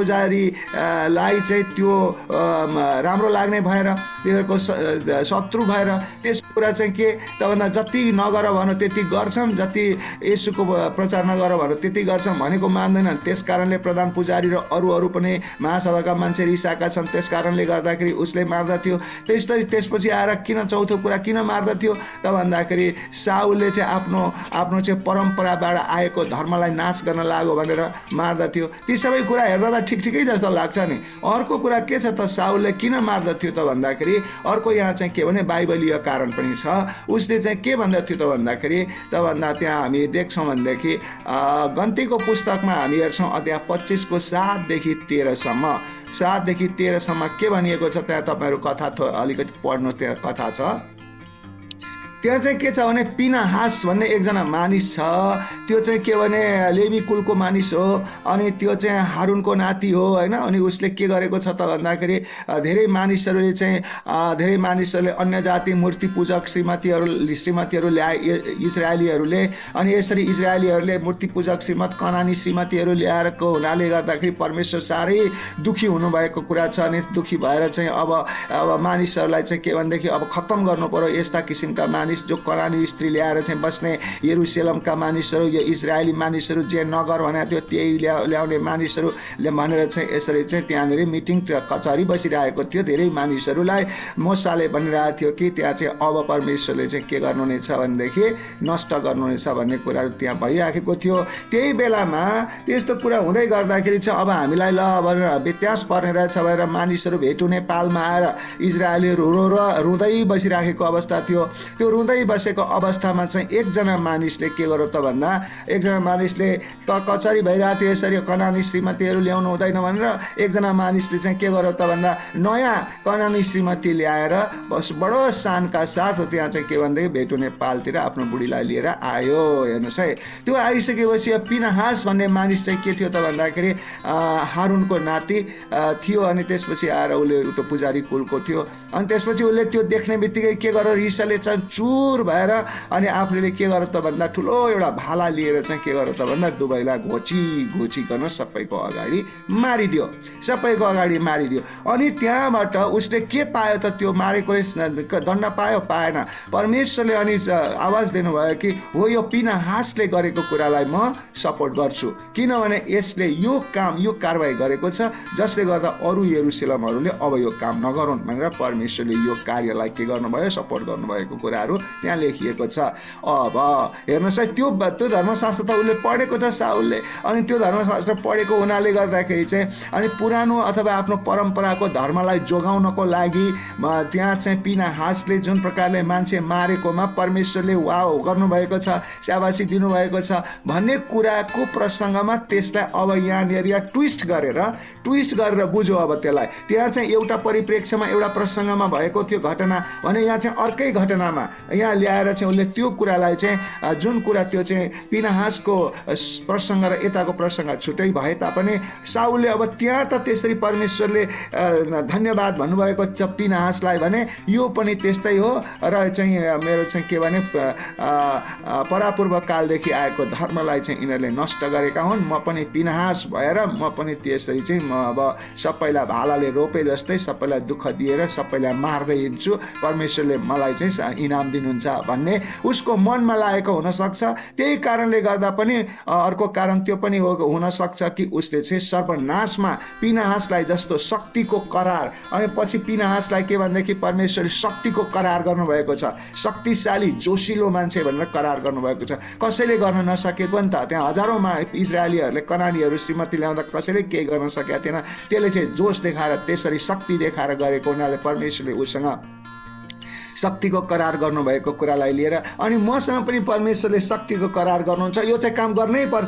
चाहिँ त्यो राम्रो लाग्ने भएर, तिनीहरूको शत्रु भएर। त्यसको कुरा चाहिँ के त भन्दा जति नगर भन त्यति गर्छन्, जति येशूको प्रचार नगर भन त्यति गर्छन् भनेको मान्दैनन्। त्यस कारणले प्रधान पुजारी र अरू पनि महासभाका मान्छे रिसाएका छन्, त्यस कारणले गर्दाखेरि उसले मार्दथ्यो। त्यसपछि आएर किन चौथो कुरा किन मार्दथ्यो त भन्दाखेरि साउलले चाहिँ आफ्नो चाहिँ परम्पराबाट आएको धर्मलाई नाश गर्न लाग्यो भनेर मार्दथ्यो। ती सबै कुरा हेर्दा त ठिकै जस्तो लाग्छ नि। अर्को कुरा के छ त, साउलले किन मार्दथ्यो त भन्दाखेरि अर्को यहाँ चाहिँ के भने बाइबलीय कारण पनि छ। उसले चाहिँ के भन्दथ्यो त भन्दाखेरि त्यहाँ हामी देख्छौँ भनेदेखि गन्तीको पुस्तकमा हामी हेर्छौँ अध्याय 25को 7 देखि 13 सम्म के भनिएको छ। त्यहाँ तपाईँहरू कथा अलिकति पढ्नु, त्यहाँ कथा छ। त्यहाँ चाहिँ के छ भने पिनाहास भन्ने एकजना मानिस छ। त्यो चाहिँ के भने लेवी कुलको मानिस हो, अनि त्यो चाहिँ हारुनको नाति हो होइन। अनि उसले के गरेको छ त भन्दाखेरि धेरै मानिसहरूले अन्य जाति मूर्ति पूजक श्रीमतीहरू ल्याए इजरायलीहरूले। अनि यसरी इजरायलीहरूले मूर्ति पूजक कनानी श्रीमतीहरू ल्याएको हुनाले गर्दाखेरि परमेश्वर साह्रै दुखी हुनुभएको कुरा छ। अनि दुखी भएर चाहिँ अब मानिसहरूलाई चाहिँ के भनेदेखि अब खत्तम गर्नु पर्यो यस्ता किसिमका मानिस जो कनानी स्त्री ल्याएर चाहिँ बस्ने यरुशलेमका मानिसहरू, यो इजरायली मानिसहरू जे नगर भनेको थियो त्यही ल्याउने मानिसहरूले भनेर चाहिँ यसरी चाहिँ त्यहाँनिर मिटिङ कचहरी बसिरहेको थियो। धेरै मानिसहरूलाई मोसाले भनिरहेको थियो कि त्यहाँ चाहिँ अब परमेश्वरले चाहिँ के गर्नुहुनेछ भनेदेखि नष्ट गर्नुहुनेछ भन्ने कुराहरू त्यहाँ भइराखेको थियो। त्यही बेलामा त्यस्तो कुरा हुँदै गर्दाखेरि चाहिँ अब हामीलाई ल भनेर व्यत्यास पर्ने रहेछ भनेर मानिसहरू भेटुने पालमा आएर इजरायलीहरू रुँदै बसिराखेको अवस्था थियो। त्यो जिउँदै बसेको अवस्थामा चाहिँ एकजना मानिसले के गर्यो त भन्दा एकजना मानिसले कचरी भइरहेको थियो यसरी कनानी श्रीमतीहरू ल्याउनु हुँदैन भनेर एकजना मानिसले चाहिँ के गर्यो त भन्दा नयाँ कनानी श्रीमती ल्याएर बस बडो शानका साथ त्यहाँ चाहिँ के भन्दै भेटुने पालतिर आफ्नो बुढीलाई लिएर आयो। हेर्नुहोस् है, त्यो आइसकेपछि पिनहास भन्ने मानिस चाहिँ के थियो त भन्दाखेरि हारुनको नाति थियो अनि त्यसपछि आएर उसले त्यो पुजारी कुलको थियो अनि त्यसपछि उसले त्यो देख्ने बित्तिकै के गर्यो रिसले चाहिँ चुर भएर अनि आफूले के गर्यो त भन्दा ठुलो एउटा भाला लिएर चाहिँ के गर्यो त भन्दा दुवैलाई घोचिकन सबैको अगाडि मारिदियो अनि त्यहाँबाट उसले के पायो त त्यो मारेकोले दण्ड पाएन। परमेश्वरले अनि आवाज दिनुभयो कि हो यो पिनहासले गरेको कुरालाई म सपोर्ट गर्छु किनभने यसले यो कारवाही गरेको छ जसले गर्दा अरू यरुशलेमहरूले अब यो काम नगरून् भनेर परमेश्वरले यो कार्यलाई के गर्नुभयो सपोर्ट गर्नुभएको कुराहरू त्यहाँ लेखिएको छ। अब हेर्नुहोस् है, त्यो धर्मशास्त्र त उसले पढेको छ साउलले अनि त्यो धर्मशास्त्र पढेको हुनाले गर्दाखेरि चाहिँ अनि पुरानो अथवा आफ्नो परम्पराको धर्मलाई जोगाउनको लागि त्यहाँ चाहिँ पिनहासले जुन प्रकारले मान्छे मारेकोमा परमेश्वरले वाव गर्नुभएको छ, स्याबासी दिनुभएको छ भन्ने कुराको प्रसङ्गमा त्यसलाई अब यहाँनिर ट्विस्ट गरेर बुझ्यो। अब त्यसलाई त्यहाँ चाहिँ एउटा परिप्रेक्ष्यमा एउटा प्रसङ्गमा भएको थियो घटना भने यहाँ चाहिँ अर्कै घटनामा यहाँ ल्याएर चाहिँ उसले त्यो कुरालाई चाहिँ जुन कुरा त्यो चाहिँ पिनहासको प्रसङ्ग र यताको प्रसङ्ग छुट्टै भए तापनि साउलले अब त्यहाँ त त्यसरी परमेश्वरले धन्यवाद भन्नुभएको छ पिनहासलाई भने यो पनि त्यस्तै हो र चाहिँ मेरो चाहिँ के भने परापूर्व कालदेखि आएको धर्मलाई चाहिँ यिनीहरूले नष्ट गरेका हुन्। म पनि पिनहास भएर म पनि त्यसरी चाहिँ म अब सबैलाई भालाले रोपे जस्तै सबैलाई दुःख दिएर सबैलाई मार्दै हिँड्छु, परमेश्वरले मलाई चाहिँ इनाम दिनुहुन्छ भन्ने उसको मनमा लागेको हुनसक्छ। त्यही कारणले गर्दा पनि अर्को कारण त्यो पनि हुनसक्छ कि उसले चाहिँ सर्वनाशमा पिनहासलाई जस्तो शक्तिको करार अनि पछि पिनहासलाई के भनेदेखि परमेश्वरले शक्तिको करार गर्नुभएको छ, शक्तिशाली जोसिलो मान्छे भनेर करार गर्नुभएको छ। कसैले गर्न नसकेको नि त, त्यहाँ हजारौँ इजरायलीहरूले कनानीहरू श्रीमती ल्याउँदा कसैले केही गर्न सकेका थिएन, त्यसले चाहिँ जोस देखाएर त्यसरी शक्ति देखाएर गरेको हुनाले परमेश्वरले उसँग शक्तिको करार गर्नुभएको कुरालाई लिएर अनि मसँग पनि परमेश्वरले शक्तिको करार गर्नुहुन्छ, यो चाहिँ काम गर्नै पर्छ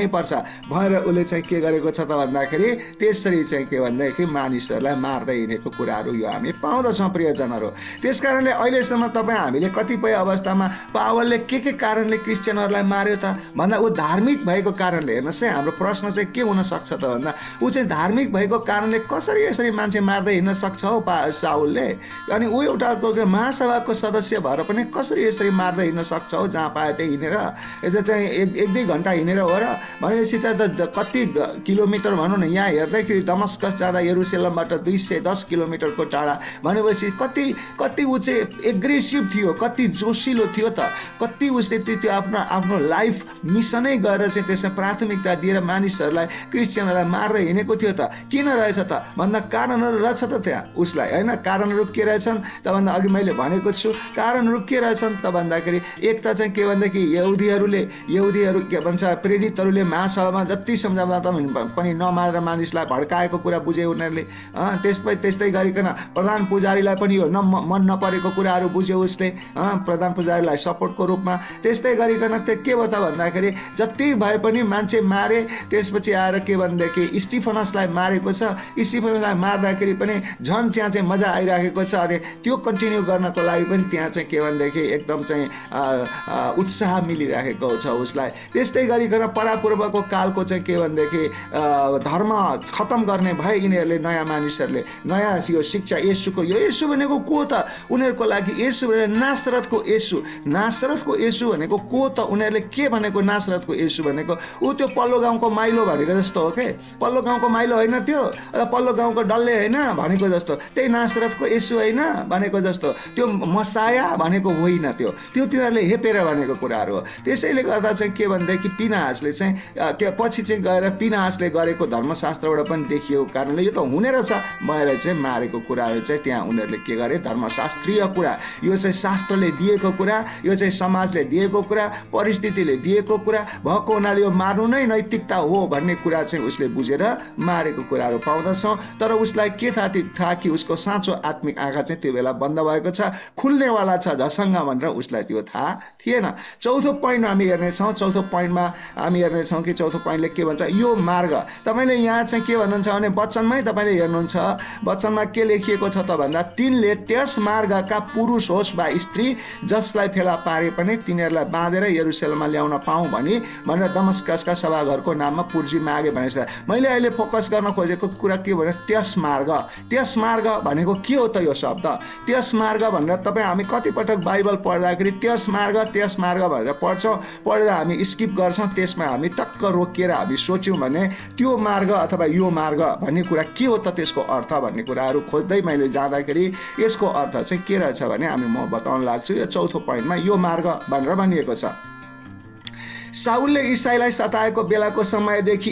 भनेर उसले चाहिँ के गरेको छ त भन्दाखेरि त्यसरी चाहिँ के भन्दाखेरि मानिसहरूलाई मार्दै हिँडेको कुराहरू यो हामी पाउँदछौँ प्रियजनहरू। त्यस कारणले अहिलेसम्म तपाईँ हामीले कतिपय अवस्थामा पावलले के कारणले क्रिस्चियनहरूलाई मार्यो त भन्दा ऊ धार्मिक भएको कारणले। हेर्नुहोस् है, हाम्रो प्रश्न चाहिँ के हुनसक्छ त भन्दा ऊ चाहिँ धार्मिक भएको कारणले कसरी यसरी मान्छे मार्दै हिँड्न सक्छ हौ साउलले, अनि ऊ एउटा महासभाको सदस्य भएर पनि कसरी यसरी मार्दै हिँड्न सक्छ हो जहाँ पायो त्यही हिँडेर, यता चाहिँ एक दुई घन्टा हिँडेर हो र भनेपछि त कति किलोमिटर भनौँ न, यहाँ हेर्दाखेरि दमस्कस जाँदा यरुशलेमबाट 210 किलोमिटरको टाढा भनेपछि कति ऊ चाहिँ एग्रेसिभ थियो, कति जोसिलो थियो त, कति उसले त्यो आफ्नो लाइफ मिसनै गरेर चाहिँ त्यसमा प्राथमिकता दिएर मानिसहरूलाई क्रिस्चियनहरूलाई मार्दै हिँडेको थियो त। किन रहेछ त भन्दा कारणहरू रहेछ त त्यहाँ उसलाई, होइन? कारणहरू के रहेछन् त भन्दा अघि मैले भनेको छु कारणहरू के रहेछन् त भन्दाखेरि एक त चाहिँ के भन्दाखेरि यहुदीहरू के भन्छ प्रेरितहरूले महासभामा जति सम्झाउँदा पनि नमारेर मानिसलाई भड्काएको कुरा बुझे उनीहरूले। त्यस्तै गरिकन प्रधान पुजारीलाई पनि यो मन नपरेको कुराहरू बुझ्यो उसले, प्रधान पुजारीलाई सपोर्टको रूपमा। त्यस्तै गरिकन त्यो के भयो त भन्दाखेरि जति भए पनि मान्छे मारे, त्यसपछि आएर के भनेदेखि स्टिफनसलाई मारेको छ, स्टिफनसलाई मार्दाखेरि पनि झन् त्यहाँ चाहिँ मजा आइराखेको छ, अरे त्यो कन्टिन्यू गर्नको लागि पनि त्यहाँ चाहिँ के भनेदेखि एकदम चाहिँ उत्साह मिलिराखेको छ उसलाई। त्यस्तै गरिकन परापूर्वको कालको चाहिँ के भनेदेखि धर्म खत्म गर्ने भए यिनीहरूले नयाँ मानिसहरूले नयाँ यो शिक्षा येशूको, यो येशू भनेको को त उनीहरूको लागि, येशू भनेको नासरतको येशू भनेको को त उनीहरूले के भनेको नासरतको येशू भनेको ऊ त्यो पल्लो गाउँको माइलो भनेको जस्तो हो के, पल्लो गाउँको माइलो होइन त्यो, पल्लो गाउँको डल्ले होइन भनेको जस्तो, त्यही नासरतको येशू होइन भनेको जस्तो, त्यो मसाया भनेको होइन, त्यो तिनीहरूले हेपेर भनेको कुराहरू हो। त्यसैले गर्दा चाहिँ के भनेदेखि पिनहासले चाहिँ पछि चाहिँ गएर पिनहासले गरेको धर्मशास्त्रबाट पनि देखिएको कारणले यो त हुने रहेछ भएर चाहिँ मारेको कुराहरू चाहिँ त्यहाँ उनीहरूले के गरे, धर्मशास्त्रीय कुरा, यो चाहिँ शास्त्रले दिएको कुरा, यो चाहिँ समाजले दिएको कुरा, परिस्थितिले दिएको कुरा भएको हुनाले यो मार्नु नै नैतिकता हो भन्ने कुरा चाहिँ उसले बुझेर मारेको कुराहरू पाउँदछौँ। तर उसलाई के थाहा कि उसको साँचो आत्मिक आँखा चाहिँ त्यो बेला बन्द भएको छ खुल्नेवाला छ झसङ्ग भनेर उसलाई त्यो थाहा थिएन। चौथो पोइन्ट हामी हेर्नेछौँ। चौथो पोइन्टमा हामी हेर्नेछौँ कि चौथो पोइन्टले के भन्छ, यो मार्ग। तपाईँले यहाँ चाहिँ के भन्नुहुन्छ भने वचनमै तपाईँले हेर्नुहुन्छ, वचनमा के लेखिएको छ त भन्दा तिनले त्यस मार्गका पुरुष होस् वा स्त्री जसलाई फेला पारे पनि तिनीहरूलाई बाँधेर यरुशलेममा ल्याउन पाऊँ भनेर दमस्कसका सभाघरको नाममा पुर्जी मागे भनेछ। मैले अहिले फोकस गर्न खोजेको कुरा के भने त्यस मार्ग। त्यस मार्ग भनेको के हो त यो शब्द? त्यस मार्ग भनेर तपाईँ हामी कतिपटक बाइबल पढ्दाखेरि त्यस मार्ग भनेर पढ्छौँ, पढेर हामी स्किप गर्छौँ। त्यसमा हामी टक्क रोकिएर हामी सोच्यौँ भने त्यो मार्ग अथवा यो मार्ग भन्ने कुरा के हो त, त्यसको अर्थ भन्ने कुराहरू खोज्दै मैले जाँदाखेरि यसको अर्थ चाहिँ के रहेछ भने म बताउन लाग्छु। यो चौथो पोइन्टमा यो मार्ग भनेर भनिएको छ। साउलले इसाईलाई सताएको बेलाको समयदेखि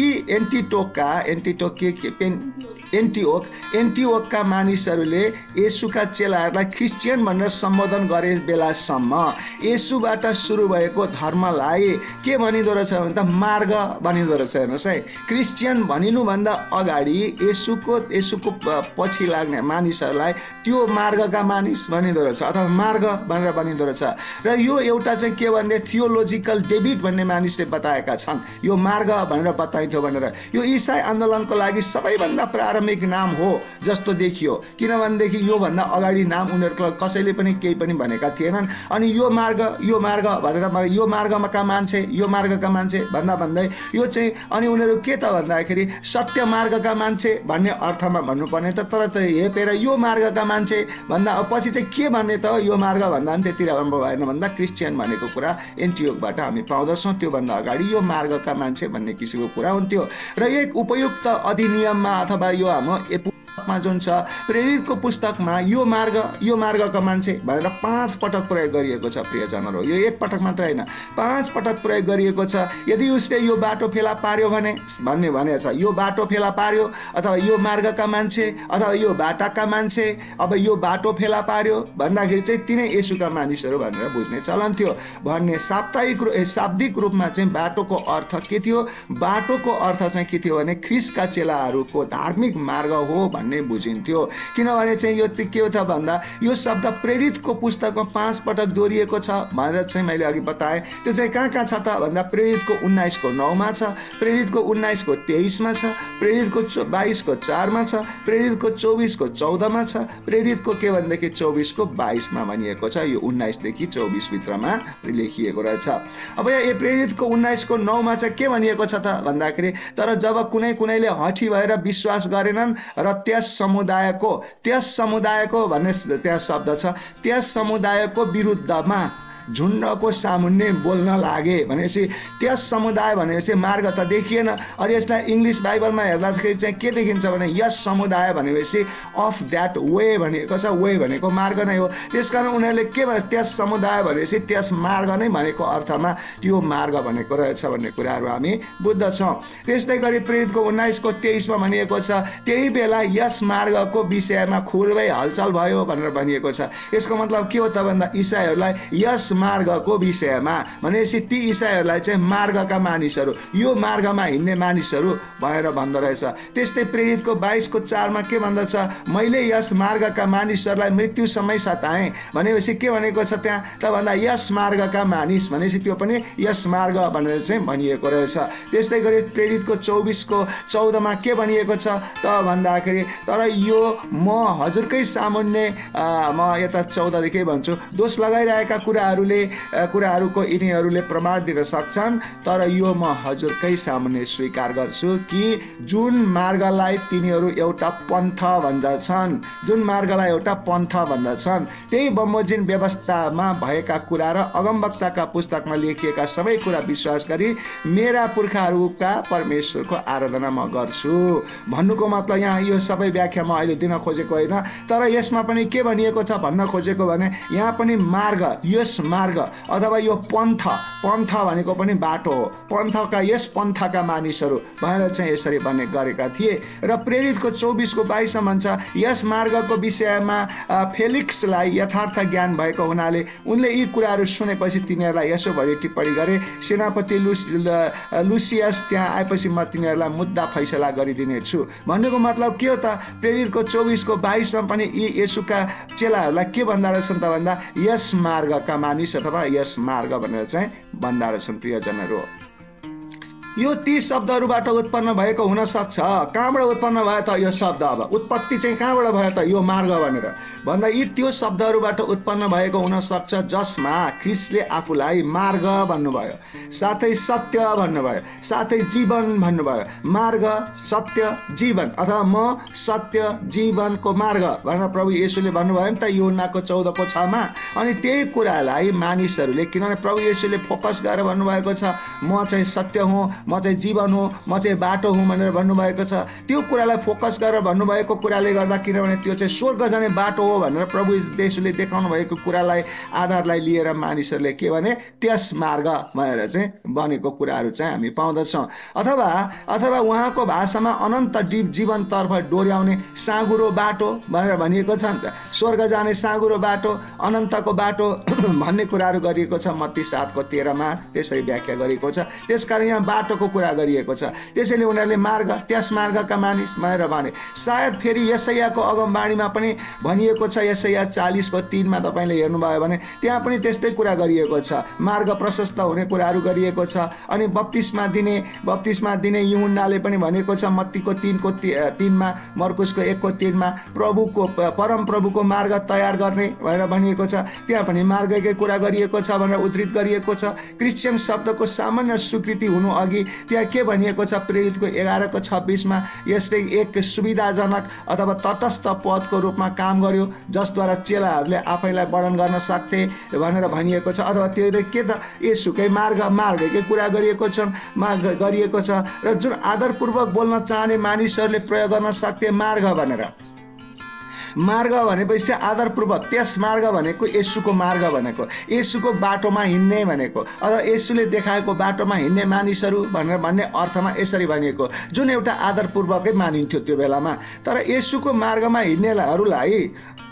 एन्टिओकका मानिसहरूले येशूका चेलाहरूलाई क्रिस्चियन भनेर सम्बोधन गरे बेलासम्म येशूबाट सुरु भएको धर्मलाई के भनिदो रहेछ भने त मार्ग भनिदो रहेछ। हेर्नुहोस् है, क्रिस्चियन भनिनुभन्दा अगाडि येशूको पछि लाग्ने मानिसहरूलाई त्यो मार्गका मानिस भनिदो रहेछ अथवा मार्ग भनेर भनिदो रहेछ। र यो एउटा चाहिँ के भन्ने थियोलोजिकल डेभिड भन्ने मानिसले बताएका छन्, यो मार्ग भनेर बताइन्थ्यो भनेर। यो इसाई आन्दोलनको लागि सबैभन्दा प्रारम्भिक नाम हो जस्तो देखियो, किनभनेदेखि योभन्दा अगाडि नाम उनीहरूको कसैले पनि केही पनि भनेका थिएनन्। अनि यो मार्ग भनेर यो मार्गका मान्छे भन्दै यो चाहिँ अनि उनीहरू के त भन्दाखेरि सत्य मार्गका मान्छे भन्ने अर्थमा भन्नुपर्ने त, तर हेपेर यो मार्गका मान्छे भन्दा पछि चाहिँ के भन्ने त यो मार्ग भन्दा पनि त्यति राम्रो भएन भन्दा क्रिस्चियन भनेको कुरा एन्टिओकबाट हामी पाउँदछौँ। त्योभन्दा अगाडि यो मार्गका मान्छे भन्ने किसिमको कुरा हुन्थ्यो। र एक उपयुक्त अधिनियममा अथवा यो हाम्रो पुस्तकमा जुन छ प्रेरितको पुस्तकमा यो मार्गका मान्छे भनेर 5 पटक प्रयोग गरिएको छ प्रियजनहरू। यो एक पटक मात्र होइन, 5 पटक प्रयोग गरिएको छ। यदि उसले यो बाटो फेला पार्यो भन्ने भनेको छ, यो बाटो फेला पार्यो अथवा यो मार्गका मान्छे अथवा यो बाटाका मान्छे, अब यो बाटो फेला पार्यो भन्दाखेरि चाहिँ तिनै येशूका मानिसहरू भनेर बुझ्ने चलन थियो भन्ने शाब्दिक रूपमा चाहिँ बाटोको अर्थ के थियो? बाटोको अर्थ चाहिँ के थियो भने ख्रीष्टका चेलाहरूको धार्मिक मार्ग हो भन्ने बुझिन्थ्यो। किनभने चाहिँ यो के हो त भन्दा यो शब्द प्रेरितको पुस्तकमा 5 पटक दोहोरिएको छ भनेर चाहिँ मैले अघि बताएँ। त्यो चाहिँ कहाँ छ त भन्दा प्रेरितको 19:9 छ, प्रेरितको 19:23 छ, प्रेरितको 22:4 छ, प्रेरितको 24:14 छ, प्रेरितको के भनेदेखि 24:22 भनिएको छ। यो 19 देखि 24 भित्रमा लेखिएको रहेछ। अब यो प्रेरितको 19:9 चाहिँ के भनिएको छ त भन्दाखेरि तर जब कुनैले हठी भएर विश्वास गरेनन् र त्यस समुदायको भन्ने त्यहाँ शब्द छ, त्यस समुदायको विरुद्धमा झुन्डको सामुन्ने बोल्न लागे भनेपछि त्यस समुदाय भनेपछि मार्ग त देखिएन। अनि यसलाई इङ्ग्लिस बाइबलमा हेर्दाखेरि चाहिँ के देखिन्छ भने यस समुदाय भनेपछि अफ द्याट वे भनेको छ, वे भनेको मार्ग नै हो। त्यसकारण उनीहरूले के भने त्यस समुदाय भनेपछि त्यस मार्ग नै भनेको अर्थमा त्यो मार्ग भनेको रहेछ भन्ने कुराहरू हामी बुझ्दछौँ। त्यस्तै गरी प्रेरितको 19:23 भनिएको छ त्यही बेला यस मार्गको विषयमा खुबै हलचल भयो भनेर भनिएको छ। यसको मतलब के हो त भन्दा इसाईहरूलाई यस मार्गको विषयमा भनेपछि ती इसाईहरूलाई चाहिँ मार्गका मानिसहरू, यो मार्गमा हिँड्ने मानिसहरू भनेर भन्दो रहेछ। त्यस्तै प्रेरितको 22:4 के भन्दछ, मैले यस मार्गका मानिसहरूलाई मृत्युसम्मै सताएँ भनेपछि के भनेको छ त्यहाँ त भन्दा यस मार्गका मानिस भनेपछि त्यो पनि यस मार्ग भनेर चाहिँ भनिएको रहेछ। त्यस्तै गरी प्रेरितको 24:14 के भनिएको छ त भन्दाखेरि तर यो म हजुरकै सामुन्ने म यता 14 देखि भन्छु, दोष लगाइरहेका कुराहरूको यिनीहरूले प्रमाण दिन सक्छन्, तर यो म हजुरकै सामुन्ने स्वीकार गर्छु कि जुन मार्गलाई तिनीहरू एउटा पन्थ भन्दछन्, त्यही बमोजिम व्यवस्थामा भएका कुरा र अगमवक्ताका पुस्तकमा लेखिएका सबै कुरा विश्वास गरी मेरा पुर्खाहरूका परमेश्वरको आराधना म गर्छु भन्नुको मतलब यहाँ यो सबै व्याख्या म अहिले दिन खोजेको होइन, तर यसमा पनि के भनिएको छ भन्न खोजेको भने यहाँ पनि मार्ग, यस मार्ग अथवा यो पन्थ भनेको पनि बाटो हो, पन्थका यस पन्थका मानिसहरू भनेर चाहिँ यसरी भन्ने गरेका थिए। र प्रेरितको 24:22 भन्छ यस मार्गको विषयमा फेलिक्सलाई यथार्थ ज्ञान भएको हुनाले उनले यी कुराहरू सुनेपछि तिनीहरूलाई यसो भनी टिप्पणी गरे, सेनापति लुसियस त्यहाँ आएपछि म तिनीहरूलाई मुद्दा फैसला गरिदिनेछु। भन्नुको मतलब के हो त? प्रेरितको 24:22 मा पनि यी येशूका चेलाहरूलाई के भन्दा रहेछन् त भन्दा यस मार्गका मानिस अथवा यस मार्ग भनेर चाहिँ भन्दा रहेछन्। प्रियजनहरू, यो ती शब्दहरूबाट उत्पन्न भएको हुन सक्छ। कहाँबाट उत्पन्न भयो त यो शब्द? अब उत्पत्ति चाहिँ कहाँबाट भयो त? यो मार्ग भनेर भन्दा यी त्यो शब्दहरूबाट उत्पन्न भएको हुन सक्छ जसमा ख्रीष्टले आफूलाई मार्ग भन्नुभयो, साथै सत्य भन्नुभयो, साथै जीवन भन्नुभयो। मार्ग, सत्य, जीवन अथवा म सत्य जीवनको मार्ग भनेर प्रभु येशूले भन्नुभयो नि त यूहन्नाको 14:6 अनि त्यही कुरालाई मानिसहरूले, किनभने प्रभु येशूले फोकस गरेर भन्नुभएको छ म चाहिँ सत्य हुँ, म चाहिँ जीवन हो, म चाहिँ बाटो हुँ भनेर भन्नुभएको छ। त्यो कुरालाई फोकस गरेर भन्नुभएको कुराले गर्दा, किनभने त्यो चाहिँ स्वर्ग जाने बाटो हो भनेर प्रभु येशूले देखाउनु भएको कुरालाई आधारलाई लिएर मानिसहरूले के भने त्यस मार्ग भनेर चाहिँ बनेको कुराहरू चाहिँ हामी पाउँदछौँ। अथवा उहाँको भाषामा अनन्त जीवनतर्फ डोर्याउने साँगुरो बाटो भनेर भनिएको छ नि त। स्वर्ग जाने साँगुरो बाटो, अनन्तको बाटो भन्ने कुराहरू गरिएको छ मत्ती 7:13 मा त्यसरी व्याख्या गरिएको छ। त्यसकारण यहाँ बाटोको कुरा गरिएको छ। त्यसैले उनीहरूले मार्ग, त्यस मार्गका मानिस भनेर भने। सायद फेरि यशायाको अगमबाणीमा पनि भनिएको छ, यशाया 40:3 मा तपाईँले हेर्नुभयो भने त्यहाँ पनि त्यस्तै कुरा गरिएको छ। मार्ग प्रशस्त हुने कुराहरू गरिएको छ। अनि बप्तिस्मा दिने यूहन्नाले पनि भनेको छ मत्तीको 3:3 मा, मर्कुसको 1:3 मा परम प्रभुको मार्ग तयार गर्ने भनेर भनिएको छ। त्यहाँ पनि मार्गकै कुरा गरिएको छ भनेर उद्धृत गरिएको छ। क्रिस्चियन शब्दको सामान्य स्वीकृति हुनु अघि त्यहाँ के भनिएको छ? प्रेरितको 11:26 मा यसले एक सुविधाजनक अथवा तटस्थ पथको रूपमा काम गर्यो जसद्वारा चेलाहरूले आफैलाई वर्णन गर्न सक्थे भनेर भनिएको छ। अथवा त्यो के त येशूकै मार्गकै कुरा गरिएको छ र जुन आदरपूर्वक बोल्न चाहने मानिसहरूले प्रयोग गर्न सक्थे मार्ग भनेर। मार्ग भनेपछि आदरपूर्वक त्यस मार्ग भनेको येशूको मार्ग भनेको, येशूको बाटोमा हिँड्ने भनेको, अथवा येशूले देखाएको बाटोमा हिँड्ने मानिसहरू भनेर भन्ने अर्थमा यसरी भनिएको, जुन एउटा आदरपूर्वकै मानिन्थ्यो त्यो बेलामा। तर येशूको मार्गमा हिँड्नेहरूलाई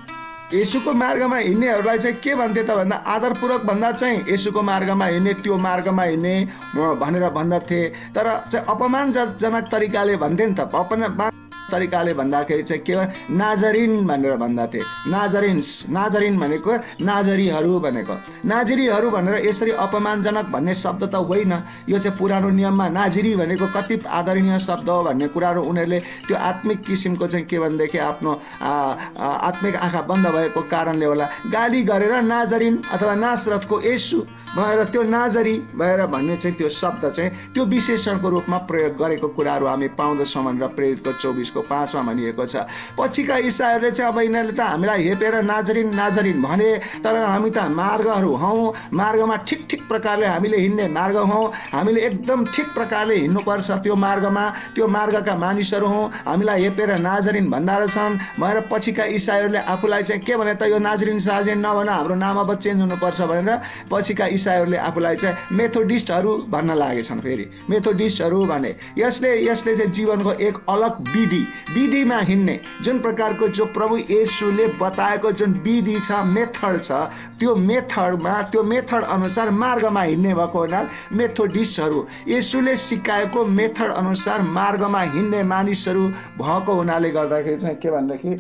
चाहिँ के भन्थे त भन्दा आदरपूर्वक भन्दा चाहिँ येशूको मार्गमा हिँड्ने, त्यो मार्गमा हिँड्ने भनेर भन्दथे। तर चाहिँ अपमानजनक तरिकाले भन्थे नि त। तरिकाले भन्दाखेरि चाहिँ के नाजरिन भनेर भन्दथे। नाजरिन भनेको नाजरीहरू भनेको। नाजरीहरू भनेर यसरी अपमानजनक भन्ने शब्द त होइन। यो चाहिँ पुरानो नियममा नाजरी भनेको कति आदरणीय शब्द हो भन्ने कुराहरू उनीहरूले त्यो आत्मिक किसिमको चाहिँ के भनेदेखि आफ्नो आत्मिक आँखा बन्द भएको कारणले होला गाली गरेर नाजरिन अथवा नासरतको येशू भनेर त्यो नाजरी भएर भन्ने चाहिँ त्यो शब्द चाहिँ त्यो विशेषणको रूपमा प्रयोग गरेको कुराहरू हामी पाउँदछौँ भनेर प्रेरितको 24:5 मा भनिएको छ। पछिका इसाईहरूले चाहिँ अब यिनीहरूले त हामीलाई हेपेर नाजरिन भने, तर हामी त मार्गहरू हौँ, मार्गमा ठिक प्रकारले हामीले हिँड्ने मार्ग हौँ, हामीले एकदम ठिक प्रकारले हिँड्नुपर्छ त्यो मार्गमा, त्यो मार्गका मानिसहरू हौँ, हामीलाई हेपेर नाजरिन भन्दा रहेछन् भनेर पछिका इसाईहरूले आफूलाई चाहिँ के भने त यो नाजरिन नभन, हाम्रो नाम अब चेन्ज हुनुपर्छ भनेर पछिका इसाईहरूले आफूलाई चाहिँ मेथोडिस्टहरू भन्न लागेछन्। फेरि मेथोडिस्टहरू भने यसले चाहिँ जीवनको एक अलग विधिमा हिँड्ने, जुन प्रकारको जो प्रभु येशूले बताएको जुन विधि छ, मेथड छ, त्यो मेथड अनुसार मार्गमा हिँड्ने भएको हुनाले मेथोडिस्टहरू, येशूले सिकाएको मेथड अनुसार मार्गमा हिँड्ने मानिसहरू भएको हुनाले गर्दाखेरि चाहिँ के भन्दाखेरि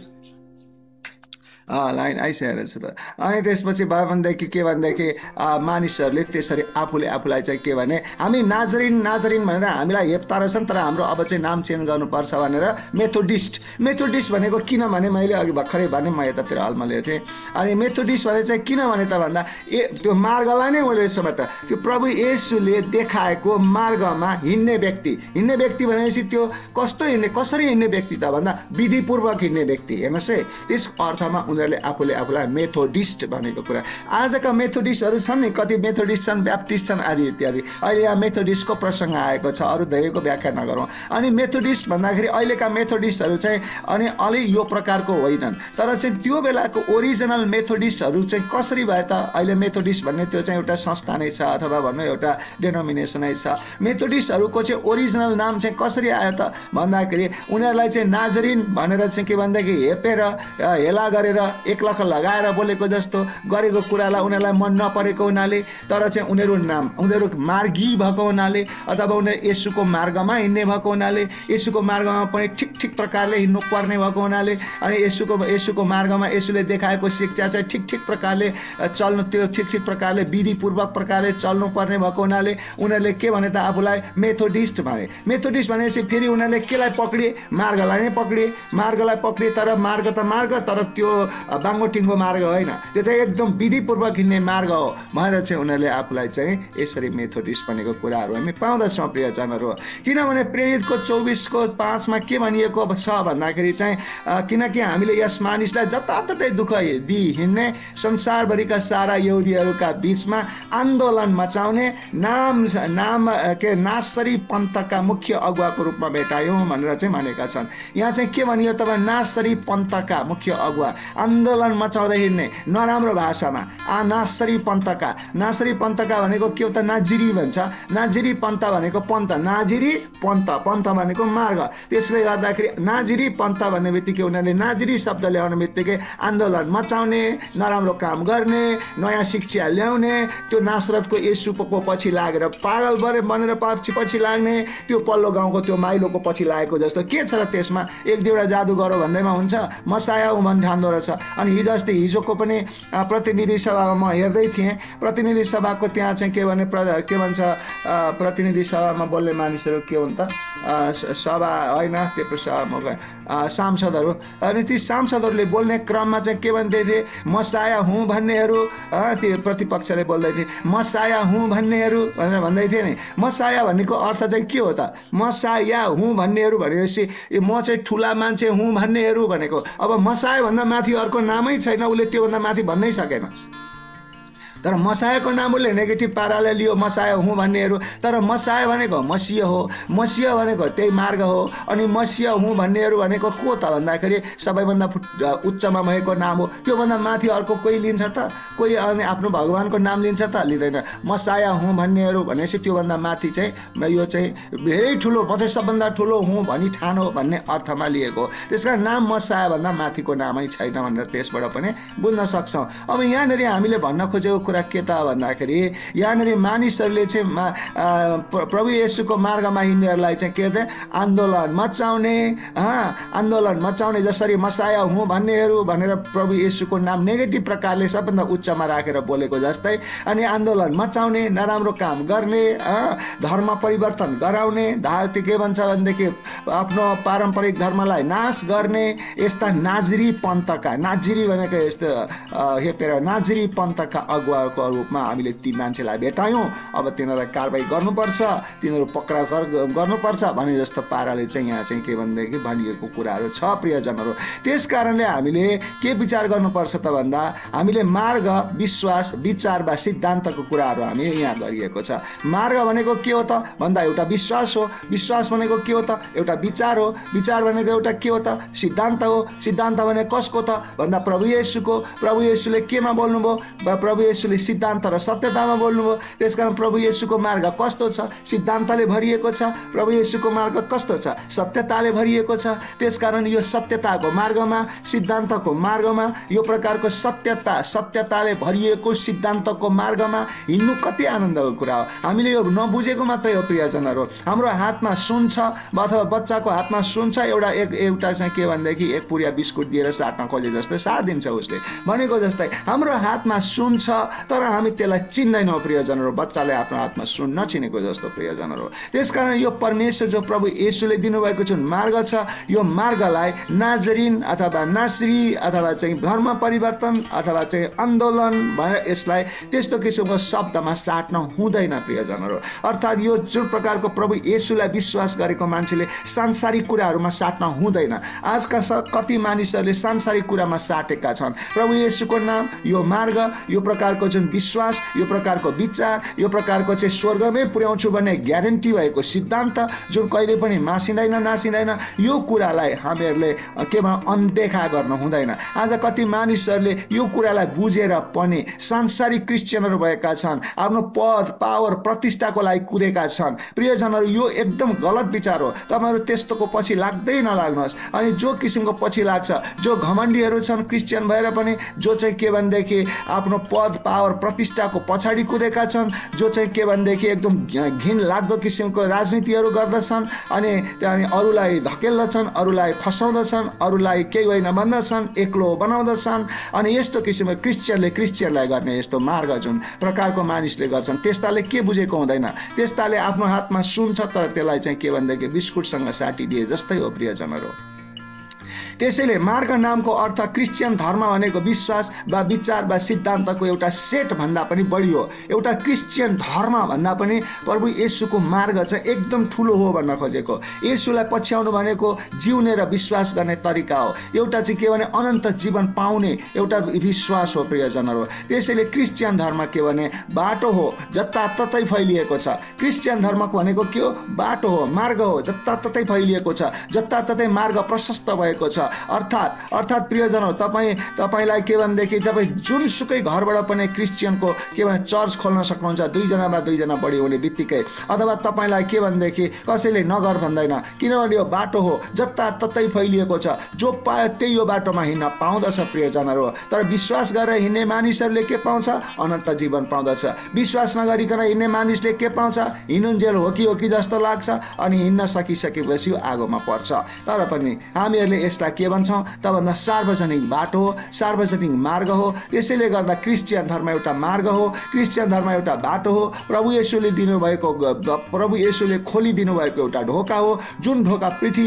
लाइन आइसकेको छ त। अनि त्यसपछि भयो भनेदेखि के भनेदेखि मानिसहरूले त्यसरी आफूलाई चाहिँ के भने हामी नाजरिन भनेर हामीलाई हेप्ता रहेछन्, तर हाम्रो अब चाहिँ नाम चेन्ज गर्नुपर्छ भनेर मेथोडिस्ट भनेको किनभने मैले अघि भर्खरै भने म यतातिर हलमा ल्याएको थिएँ। अनि मेथोडिस्ट भने चाहिँ किन भने त भन्दा त्यो मार्गलाई नै मैले यसो त त्यो प्रभु येशूले देखाएको मार्गमा हिँड्ने व्यक्ति भनेपछि त्यो कसरी हिँड्ने व्यक्ति त भन्दा विधिपूर्वक हिँड्ने व्यक्ति। हेर्नुहोस् है, त्यस अर्थमा उनीहरूले आफूलाई मेथोडिस्ट भनेको कुरा। आजका मेथोडिस्टहरू छन् नि, कति मेथोडिस्ट छन्, ब्याप्टिस्ट छन् आदि इत्यादि। अहिले यहाँ मेथोडिस्टको प्रसङ्ग आएको छ, अरू धेरैको व्याख्या नगरौँ। अनि मेथोडिस्ट भन्दाखेरि अहिलेका मेथोडिस्टहरू चाहिँ अनि अलि यो प्रकारको होइनन्, तर चाहिँ त्यो बेलाको ओरिजिनल मेथोडिस्टहरू चाहिँ कसरी भए त? अहिले मेथोडिस्ट भन्ने त्यो चाहिँ एउटा संस्था नै छ अथवा भन्नु एउटा डेनोमिनेसनै छ। मेथोडिस्टहरूको चाहिँ ओरिजिनल नाम चाहिँ कसरी आयो त भन्दाखेरि उनीहरूलाई चाहिँ नाजरिन भनेर चाहिँ के भन्दाखेरि हेपेर हेला गरेर 1 लाख लगाएर बोलेको जस्तो गरेको कुरालाई उनीहरूलाई मन नपरेको हुनाले, तर चाहिँ उनीहरू मार्गी भएको हुनाले अथवा उनीहरू येशूको मार्गमा हिँड्ने भएको हुनाले, येशूको मार्गमा पनि ठिक प्रकारले हिँड्नु पर्ने भएको हुनाले, अनि येशूको मार्गमा येशूले देखाएको शिक्षा चाहिँ ठिक प्रकारले चल्नु, त्यो ठिक प्रकारले विधिपूर्वक प्रकारले चल्नु पर्ने भएको हुनाले उनीहरूले के भने त आफूलाई मेथोडिस्ट भने। मेथोडिस्ट भनेपछि फेरि उनीहरूले केलाई पक्रिए? मार्गलाई नै पक्रिए, तर मार्ग तर त्यो बाङ्गोटिङ्गो मार्ग होइन, त्यो चाहिँ एकदम विधिपूर्वक हिँड्ने मार्ग हो भनेर चाहिँ उनीहरूले आफूलाई चाहिँ यसरी मेथोडिस्ट भनेको कुराहरू हामी पाउँदछौँ प्रियजनहरू। किनभने प्रेरितको 24:5 के भनिएको छ भन्दाखेरि चाहिँ किनकि हामीले यस मानिसलाई जताततै दुःख दिई हिँड्ने संसारभरिका सारा यहुदीहरूका बीचमा आन्दोलन मचाउने नासरी पन्थका मुख्य अगुवाको रूपमा भेटायौँ भनेर चाहिँ भनेका छन्। यहाँ चाहिँ के भनियो त? नासरी पन्थका मुख्य अगुवा, आन्दोलन मचाउँदै हिँड्ने, नराम्रो भाषामा नासरी पन्थका भनेको के हो त? नाजिरी भन्छ। नाजिरी पन्थ भनेको पन्थ, नाजिरी पन्थ भनेको मार्ग। त्यसले गर्दाखेरि नाजिरी पन्थ भन्ने बित्तिकै उनीहरूले नाजिरी शब्द ल्याउने बित्तिकै आन्दोलन मचाउने, नराम्रो काम गर्ने, नयाँ शिक्षा ल्याउने, त्यो नासरतको येशूको पछि लागेर पागल बनेर पछि लाग्ने, त्यो पल्लो गाउँको त्यो माइलोको पछि लागेको जस्तो के छ र त्यसमा? 1-2 जादु गरौँ भन्दैमा हुन्छ? मसाया हो भन्ने ठान्दो रहेछ। अनि हिजोको पनि प्रतिनिधि सभामा म हेर्दै थिएँ, प्रतिनिधि सभाको त्यहाँ चाहिँ के भन्छ प्रतिनिधि सभामा बोल्ने मानिसहरू के हुन् त? सभा होइन, त्यो सभामा सांसदहरू। अनि ती सांसदहरूले बोल्ने क्रममा चाहिँ के भन्दै थिए? मसाया हुँ भन्नेहरू, त्यो प्रतिपक्षले बोल्दै थिए मसाया हुँ भन्नेहरू भनेर भन्दै थिए नि। मसाया भन्नेको अर्थ चाहिँ के हो त? मसाया हुँ भन्नेहरू भनेपछि म चाहिँ ठुला मान्छे हुँ भन्नेहरू भनेको। अब मसाया भन्दा माथि अर्को नामै छैन, उसले त्योभन्दा माथि भन्नै सकेन। तर मसायाको नाम उसले नेगेटिभ पाराले लियो, मसाया हुँ भन्नेहरू। तर मसाया भनेको मसिह हो, मसिह भनेको त्यही मार्ग हो। अनि मसिह हुँ भन्नेहरू भनेको को त भन्दाखेरि सबैभन्दा उच्चमा भएको नाम हो। त्योभन्दा माथि अर्को कोही लिन्छ त? कोही अनि आफ्नो भगवानको नाम लिन्छ त? लिँदैन। मसाया हुँ भन्नेहरू भनेपछि त्योभन्दा माथि चाहिँ यो चाहिँ धेरै ठुलो, म चाहिँ सबभन्दा ठुलो हुँ भनी ठानो भन्ने अर्थमा लिएको। त्यसकारण नाम मसाया भन्दा माथिको नामै छैन भनेर त्यसबाट पनि बुझ्न सक्छौँ। अब यहाँनिर हामीले भन्न खोजेको कुरा के त भन्दाखेरि यहाँनिर मानिसहरूले चाहिँ प्रभु येशूको मार्गमा हिँड्नेहरूलाई चाहिँ के त? आन्दोलन मचाउने, जसरी मसाया हुँ भन्नेहरू भनेर प्रभु येशूको नाम नेगेटिभ प्रकारले सबभन्दा उच्चमा राखेर बोलेको जस्तै, अनि आन्दोलन मचाउने, नराम्रो काम गर्ने, धर्म परिवर्तन गराउने, के भन्छ भनेदेखि आफ्नो पारम्परिक धर्मलाई नाश गर्ने, यस्ता नाजिरी पन्थका, नाजिरी भनेको यस्तो हेपेर नाजिरी पन्थका अगुवाको रूपमा हामीले ती मान्छेलाई भेटायौँ। अब तिनीहरूलाई कारबाही गर्नुपर्छ, तिनीहरू पक्राउ गर्नुपर्छ भने जस्तो पाराले चाहिँ यहाँ चाहिँ के भनेदेखि भनिएको कुराहरू छ प्रियजनहरू। त्यस कारणले हामीले के विचार गर्नुपर्छ त भन्दा हामीले मार्ग, विश्वास, विचार वा सिद्धान्तको कुराहरू हामी यहाँ गरिएको छ। मार्ग भनेको के हो त भन्दा एउटा विश्वास हो, विश्वास भनेको के हो त? एउटा विचार हो, विचार भनेको एउटा के हो त? सिद्धान्त हो। सिद्धान्त भने कसको त भन्दा प्रभु येशूको। प्रभु येशूले केमा बोल्नुभयो? प्रभु येशूले सिद्धान्त र सत्यतामा बोल्नुभयो। त्यसकारण प्रभु येशूको मार्ग कस्तो छ? सिद्धान्तले भरिएको छ। प्रभु येशूको मार्ग कस्तो छ? सत्यताले भरिएको छ। त्यसकारण यो सत्यताको मार्गमा, सिद्धान्तको मार्गमा, यो प्रकारको सत्यताले भरिएको सिद्धान्तको मार्गमा हिँड्नु कति आनन्दको कुरा हो। हामीले यो नबुझेको मात्रै हो प्रियजनहरू। हाम्रो हातमा सुन छ अथवा बच्चाको हातमा सुन छ, एउटा चाहिँ के भनेदेखि 1 पुरिया बिस्कुट दिएर साट्न खोजे जस्तै साटिदिन्छ उसले भनेको जस्तै। हाम्रो हातमा सुन छ तर हामी त्यसलाई चिन्दैनौँ प्रियजनहरू। बच्चाले आफ्नो हातमा सुन नचिनेको जस्तो प्रियजनहरू। त्यसकारण यो परमेश्वर जो प्रभु येशूले दिनुभएको जुन मार्ग छ, यो मार्गलाई नाजरिन अथवा नासरी अथवा चाहिँ धर्म परिवर्तन अथवा चाहिँ आन्दोलन भनेर यसलाई त्यस्तो किसिमको शब्दमा साट्न हुँदैन प्रियजनहरू। अर्थात् यो जुन प्रकारको प्रभु येशूलाई विश्वास गरेको मान्छेले सांसारिक कुराहरूमा साट्न हुँदैन। आजका कति मानिसहरूले सांसारिक कुरामा साटेका छन्। प्रभु येशूको नाम, यो मार्ग, यो प्रकारको जुन विश्वास, यो प्रकारको विचार, यो प्रकारको चाहिँ स्वर्गमै पुर्याउँछु भन्ने ग्यारेन्टी भएको सिद्धान्त जुन कहिले पनि मासिँदैन नासिँदैन, यो कुरालाई हामीहरूले केमा अनदेखा गर्न हुँदैन। आज कति मानिसहरूले यो कुरालाई बुझेर पनि सांसारिक क्रिस्चियनहरू भएका छन्, आफ्नो पद पावर प्रतिष्ठाको लागि कुदेका छन्। प्रियजनहरू, यो एकदम गलत विचार हो। तपाईँहरू त्यस्तोको पछि लाग्दै नलाग्नुहोस्। अनि जो किसिमको पछि लाग्छ, जो घमण्डीहरू छन् क्रिस्चियन भएर पनि, जो चाहिँ के भनेदेखि आफ्नो पद पावर प्रतिष्ठाको पछाडि कुदेका छन्, जो चाहिँ के भनेदेखि एकदम घिन लाग्दो किसिमको राजनीतिहरू गर्दछन् अनि अरूलाई धकेल्दछन्, अरूलाई फसाउँदछन्, अरूलाई केही होइन भन्दछन्, एक्लो बनाउँदछन्। अनि यस्तो किसिमको क्रिस्चियनलाई गर्ने यस्तो मार्ग जुन प्रकारको मानिसले गर्छन्, त्यस्ताले के बुझेको हुँदैन। त्यस्ताले आफ्नो हातमा सुन्छ तर त्यसलाई चाहिँ के भनेदेखि बिस्कुटसँग साटिदिए जस्तै हो प्रियजनहरू। त्यसैले मार्ग नामको अर्थ क्रिस्चियन धर्म भनेको विश्वास वा विचार वा सिद्धान्तको एउटा सेट भन्दा पनि बढी हो। एउटा क्रिस्चियन धर्म भन्दा पनि प्रभु येशूको मार्ग चाहिँ एकदम ठुलो हो भन्न खोजेको। येशूलाई पछ्याउनु भनेको जिउने र विश्वास गर्ने तरिका हो। एउटा चाहिँ के भने अनन्त जीवन पाउने एउटा विश्वास हो प्रियजनहरू। त्यसैले क्रिस्चियन धर्म के भने बाटो हो, जताततै फैलिएको छ। क्रिस्चियन धर्मको भनेको के हो? बाटो हो, मार्ग हो, जताततै फैलिएको छ, जताततै मार्ग प्रशस्त भएको छ। अर्थात् प्रियजनहरू, तपाईँलाई के भनेदेखि तपाईँ जुनसुकै घरबाट पनि क्रिस्चियनको के भने चर्च खोल्न सक्नुहुन्छ, दुईजना बढी हुने बित्तिकै। अथवा तपाईँलाई के भनेदेखि कसैले नगर भन्दैन, किनभने यो बाटो हो, जताततै फैलिएको छ। जो पायो त्यही यो बाटोमा हिँड्न पाउँदछ प्रियजनहरू। तर विश्वास गरेर हिँड्ने मानिसहरूले के पाउँछ? अनन्त जीवन पाउँदछ। विश्वास नगरिकन हिँड्ने मानिसले के पाउँछ? हिँडुन्जेल हो कि जस्तो लाग्छ अनि हिँड्न सकिसकेपछि आगोमा पर्छ। तर पनि हामीहरूले यसलाई के भन्छौँ त भन्दा सार्वजनिक बाटो हो, सार्वजनिक मार्ग हो। त्यसैले गर्दा क्रिस्चियन धर्म एउटा मार्ग हो, क्रिस्चियन धर्म एउटा बाटो हो। प्रभु येशूले खोलिदिनु भएको एउटा ढोका हो, जुन ढोका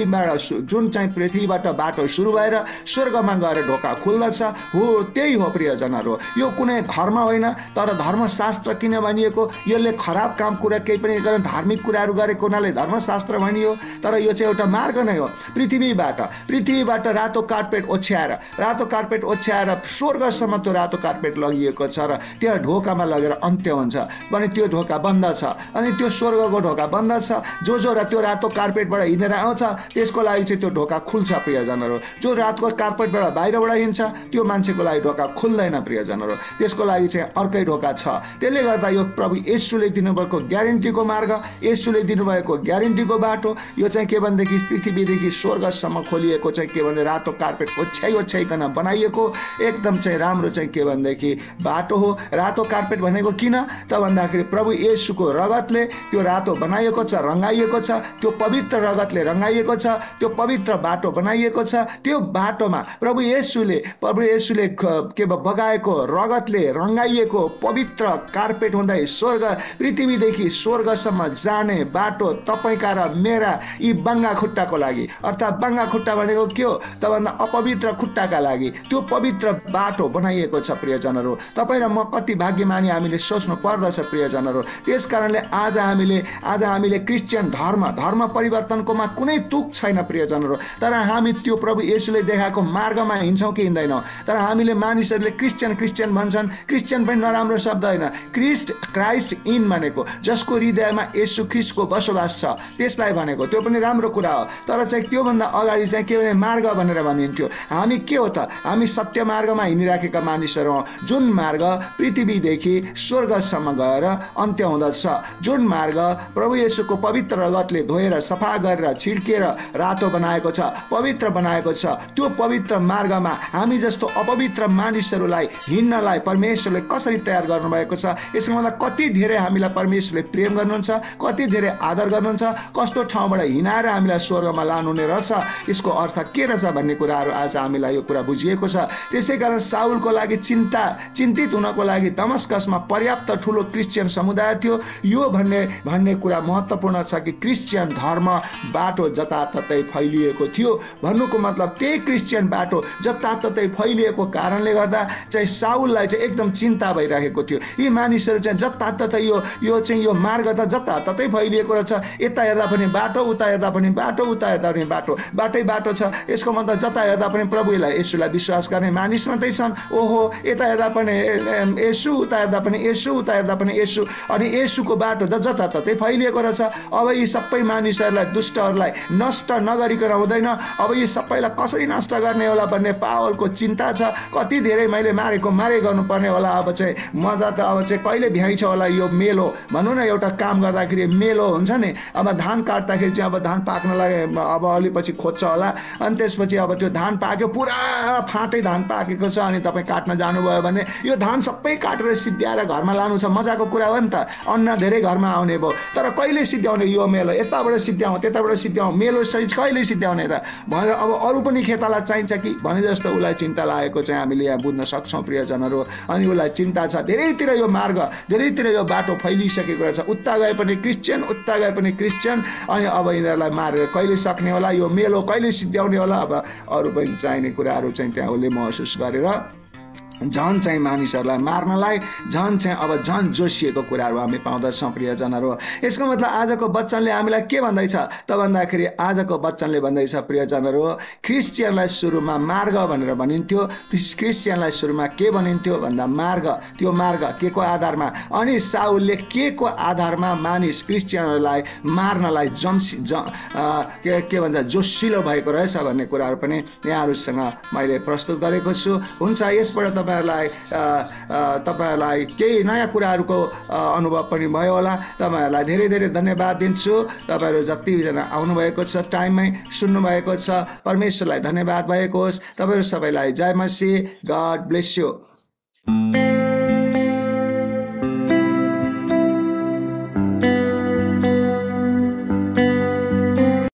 पृथ्वीबाट बाटो सुरु भएर स्वर्गमा गएर ढोका खुल्दछ हो, त्यही हो प्रियजनहरू। यो कुनै धर्म होइन, तर धर्मशास्त्र किन भनिएको? यसले खराब काम कुरा केही पनि गरेन, धार्मिक कुराहरू गरेको हुनाले धर्मशास्त्र भनियो। तर यो चाहिँ एउटा मार्ग नै हो। पृथ्वीबाट रातो कार्पेट ओछ्याएर स्वर्गसम्म त्यो रातो कार्पेट लगिएको छ र त्यो ढोकामा लगेर अन्त्य हुन्छ भने त्यो ढोका बन्द छ। अनि त्यो स्वर्गको ढोका बन्द छ। जो त्यो रातो कार्पेटबाट हिँडेर आउँछ त्यसको लागि चाहिँ त्यो ढोका खुल्छ प्रियजनहरू। जो रातको कार्पेटबाट बाहिरबाट हिँड्छ त्यो मान्छेको लागि ढोका खुल्दैन प्रियजनहरू, त्यसको लागि चाहिँ अर्कै ढोका छ। त्यसले गर्दा यो प्रभु येशूले दिनुभएको ग्यारेन्टीको मार्ग, येशूले दिनुभएको ग्यारेन्टीको बाटो, यो चाहिँ के भनेदेखि पृथ्वीदेखि स्वर्गसम्म खोलिएको चाहिँ के भने रातो कार्पेट ओछ्याइकन बनाइएको एकदम चाहिँ राम्रो चाहिँ के भनेदेखि बाटो हो। रातो कार्पेट भनेको किन त भन्दाखेरि प्रभु येशूको रगतले त्यो रातो बनाइएको छ, रङ्गाइएको छ। त्यो पवित्र रगतले रङ्गाइएको छ, त्यो पवित्र बाटो बनाइएको छ। त्यो बाटोमा प्रभु येशूले के बगाएको रगतले रङ्गाइएको पवित्र कार्पेट हुँदै पृथ्वीदेखि स्वर्गसम्म जाने बाटो तपाईँका र मेरा यी बाङ्गा खुट्टाको लागि। अर्थात् बाङ्गा खुट्टा भनेको के हो त भन्दा अपवित्र खुट्टाका लागि त्यो पवित्र बाटो बनाइएको छ प्रियजनहरू। तपाईँ र म कति भाग्यमानी हामीले सोच्नु पर्दछ प्रियजनहरू। त्यस कारणले आज हामीले क्रिस्चियन धर्म परिवर्तनकोमा कुनै तुक छैन प्रियजनहरू। तर हामी त्यो प्रभु येशूले देखाएको मार्गमा हिँड्छौँ कि हिँड्दैनौँ। तर हामीले मानिसहरूले क्रिस्चियन भन्छन्। क्रिस्चियन पनि नराम्रो शब्द होइन। क्राइस्ट इन भनेको जसको हृदयमा येशू ख्रीष्टको बसोबास छ त्यसलाई भनेको, त्यो पनि राम्रो कुरा हो। तर चाहिँ त्योभन्दा अगाडि चाहिँ के भने मार्ग भनेर भनिन्थ्यो। हामी के हो त? हामी सत्य मार्गमा हिँडिराखेका मानिसहरू हौँ, जुन मार्ग पृथ्वीदेखि स्वर्गसम्म गएर अन्त्य हुँदछ। जुन मार्ग प्रभु येशूको पवित्र रगतले धोएर सफा गरेर छिड्केर रातो बनाएको छ, पवित्र बनाएको छ। त्यो पवित्र मार्गमा हामी जस्तो अपवित्र मानिसहरूलाई हिँड्नलाई परमेश्वरले कसरी तयार गर्नुभएको छ? यसको मतलब कति धेरै हामीलाई परमेश्वरले प्रेम गर्नुहुन्छ, कति धेरै आदर गर्नुहुन्छ, कस्तो ठाउँबाट हिँडाएर हामीलाई स्वर्गमा लानुहुने रहेछ। यसको अर्थ के रहेछ भन्ने कुराहरू आज हामीलाई यो कुरा बुझिएको छ। त्यसै कारण साउलको लागि चिन्तित हुनको लागि दमस्कसमा पर्याप्त ठुलो क्रिस्चियन समुदाय थियो। यो भन्ने कुरा महत्त्वपूर्ण छ कि क्रिस्चियन धर्म बाटो जताततै फैलिएको थियो। भन्नुको मतलब त्यही क्रिस्चियन बाटो जताततै फैलिएको कारणले गर्दा चाहिँ साउललाई चाहिँ एकदम चिन्ता भइरहेको थियो। यी मानिसहरू चाहिँ जताततै यो मार्ग त जताततै फैलिएको रहेछ। यता हेर्दा पनि बाटो, उता हेर्दा पनि बाटो, उता हेर्दा पनि बाटो, बाटै बाटो छ। यसको मतलब जता हेर्दा पनि प्रभुलाई येशूलाई विश्वास गर्ने मानिस मात्रै छन्। ओहो, यता हेर्दा पनि येशू, उता हेर्दा पनि येशू, उता हेर्दा पनि येशू, अनि येशूको बाटो त जताततै फैलिएको रहेछ। अब यी सबै मानिसहरूलाई, दुष्टहरूलाई नष्ट नगरिकन हुँदैन। अब यी सबैलाई कसरी नष्ट गर्ने होला भन्ने पावलको चिन्ता छ। कति धेरै मैले मारे गर्नुपर्ने होला। अब चाहिँ मजा त अब चाहिँ कहिले भ्याइ छ होला यो मेलो भनौँ न। एउटा काम गर्दाखेरि मेलो हुन्छ नि, अब धान काट्दाखेरि चाहिँ अब धान पाक्नलाई अब अलिपछि खोज्छ होला, अनि त्यसपछि अब त्यो धान पाक्यो, पुरा फाँटै धान पाकेको छ, अनि तपाईँ काट्न जानुभयो भने यो धान सबै काटेर सिद्ध्याएर घरमा लानु छ, मजाको कुरा हो नि त। अन्न धेरै घरमा आउने भयो, तर कहिले सिद्ध्याउने यो मेलो? यताबाट सिद्ध्याउँ, त्यताबाट सिद्ध्याउँ, मेलो सहित कहिले सिद्ध्याउने त भनेर अब अरू पनि खेताला चाहिन्छ कि भने जस्तो उसलाई चिन्ता लागेको चाहिँ हामीले यहाँ बुझ्न सक्छौँ प्रियजनहरू। अनि उसलाई चिन्ता छ, धेरैतिर यो मार्ग, धेरैतिर यो बाटो फैलिसकेको रहेछ। उता गए पनि क्रिस्चियन, उता गए पनि क्रिस्चियन, अनि अब यिनीहरूलाई मारेर कहिले सक्ने होला, यो मेलो कहिले सिद्ध्याउने होला। अब अरू पनि चाहिने कुराहरू चाहिँ त्यहाँ उसले महसुस गरेर झन् चाहिँ मानिसहरूलाई मार्नलाई झन् चाहिँ अब झन् जोसिएको कुराहरू हामी पाउँदछौँ प्रियजनहरू। यसको मतलब आजको वचनले हामीलाई के भन्दैछ त भन्दाखेरि आजको वचनले भन्दैछ प्रियजनहरू, क्रिस्चियनलाई सुरुमा मार्ग भनेर भनिन्थ्यो। क्रिस्चियनलाई सुरुमा के भनिन्थ्यो भन्दा मार्ग। त्यो मार्ग के को आधारमा? अनि साउलले के को आधारमा मानिस क्रिस्चियनहरूलाई मार्नलाई के भन्छ जोसिलो भएको रहेछ भन्ने कुराहरू पनि यहाँहरूसँग मैले प्रस्तुत गरेको छु। हुन्छ, यसबाट तपाईहरुलाई केही नयाँ कुराहरूको अनुभव पनि भयो होला। तपाईहरुलाई धेरै धेरै धन्यवाद दिन्छु। तपाईहरु जतिजना आउनु भएको छ, टाइममै सुन्नु भएको छ, परमेश्वरलाई धन्यवाद भएको होस्। तपाईहरु सबैलाई जय मसीह। God bless you.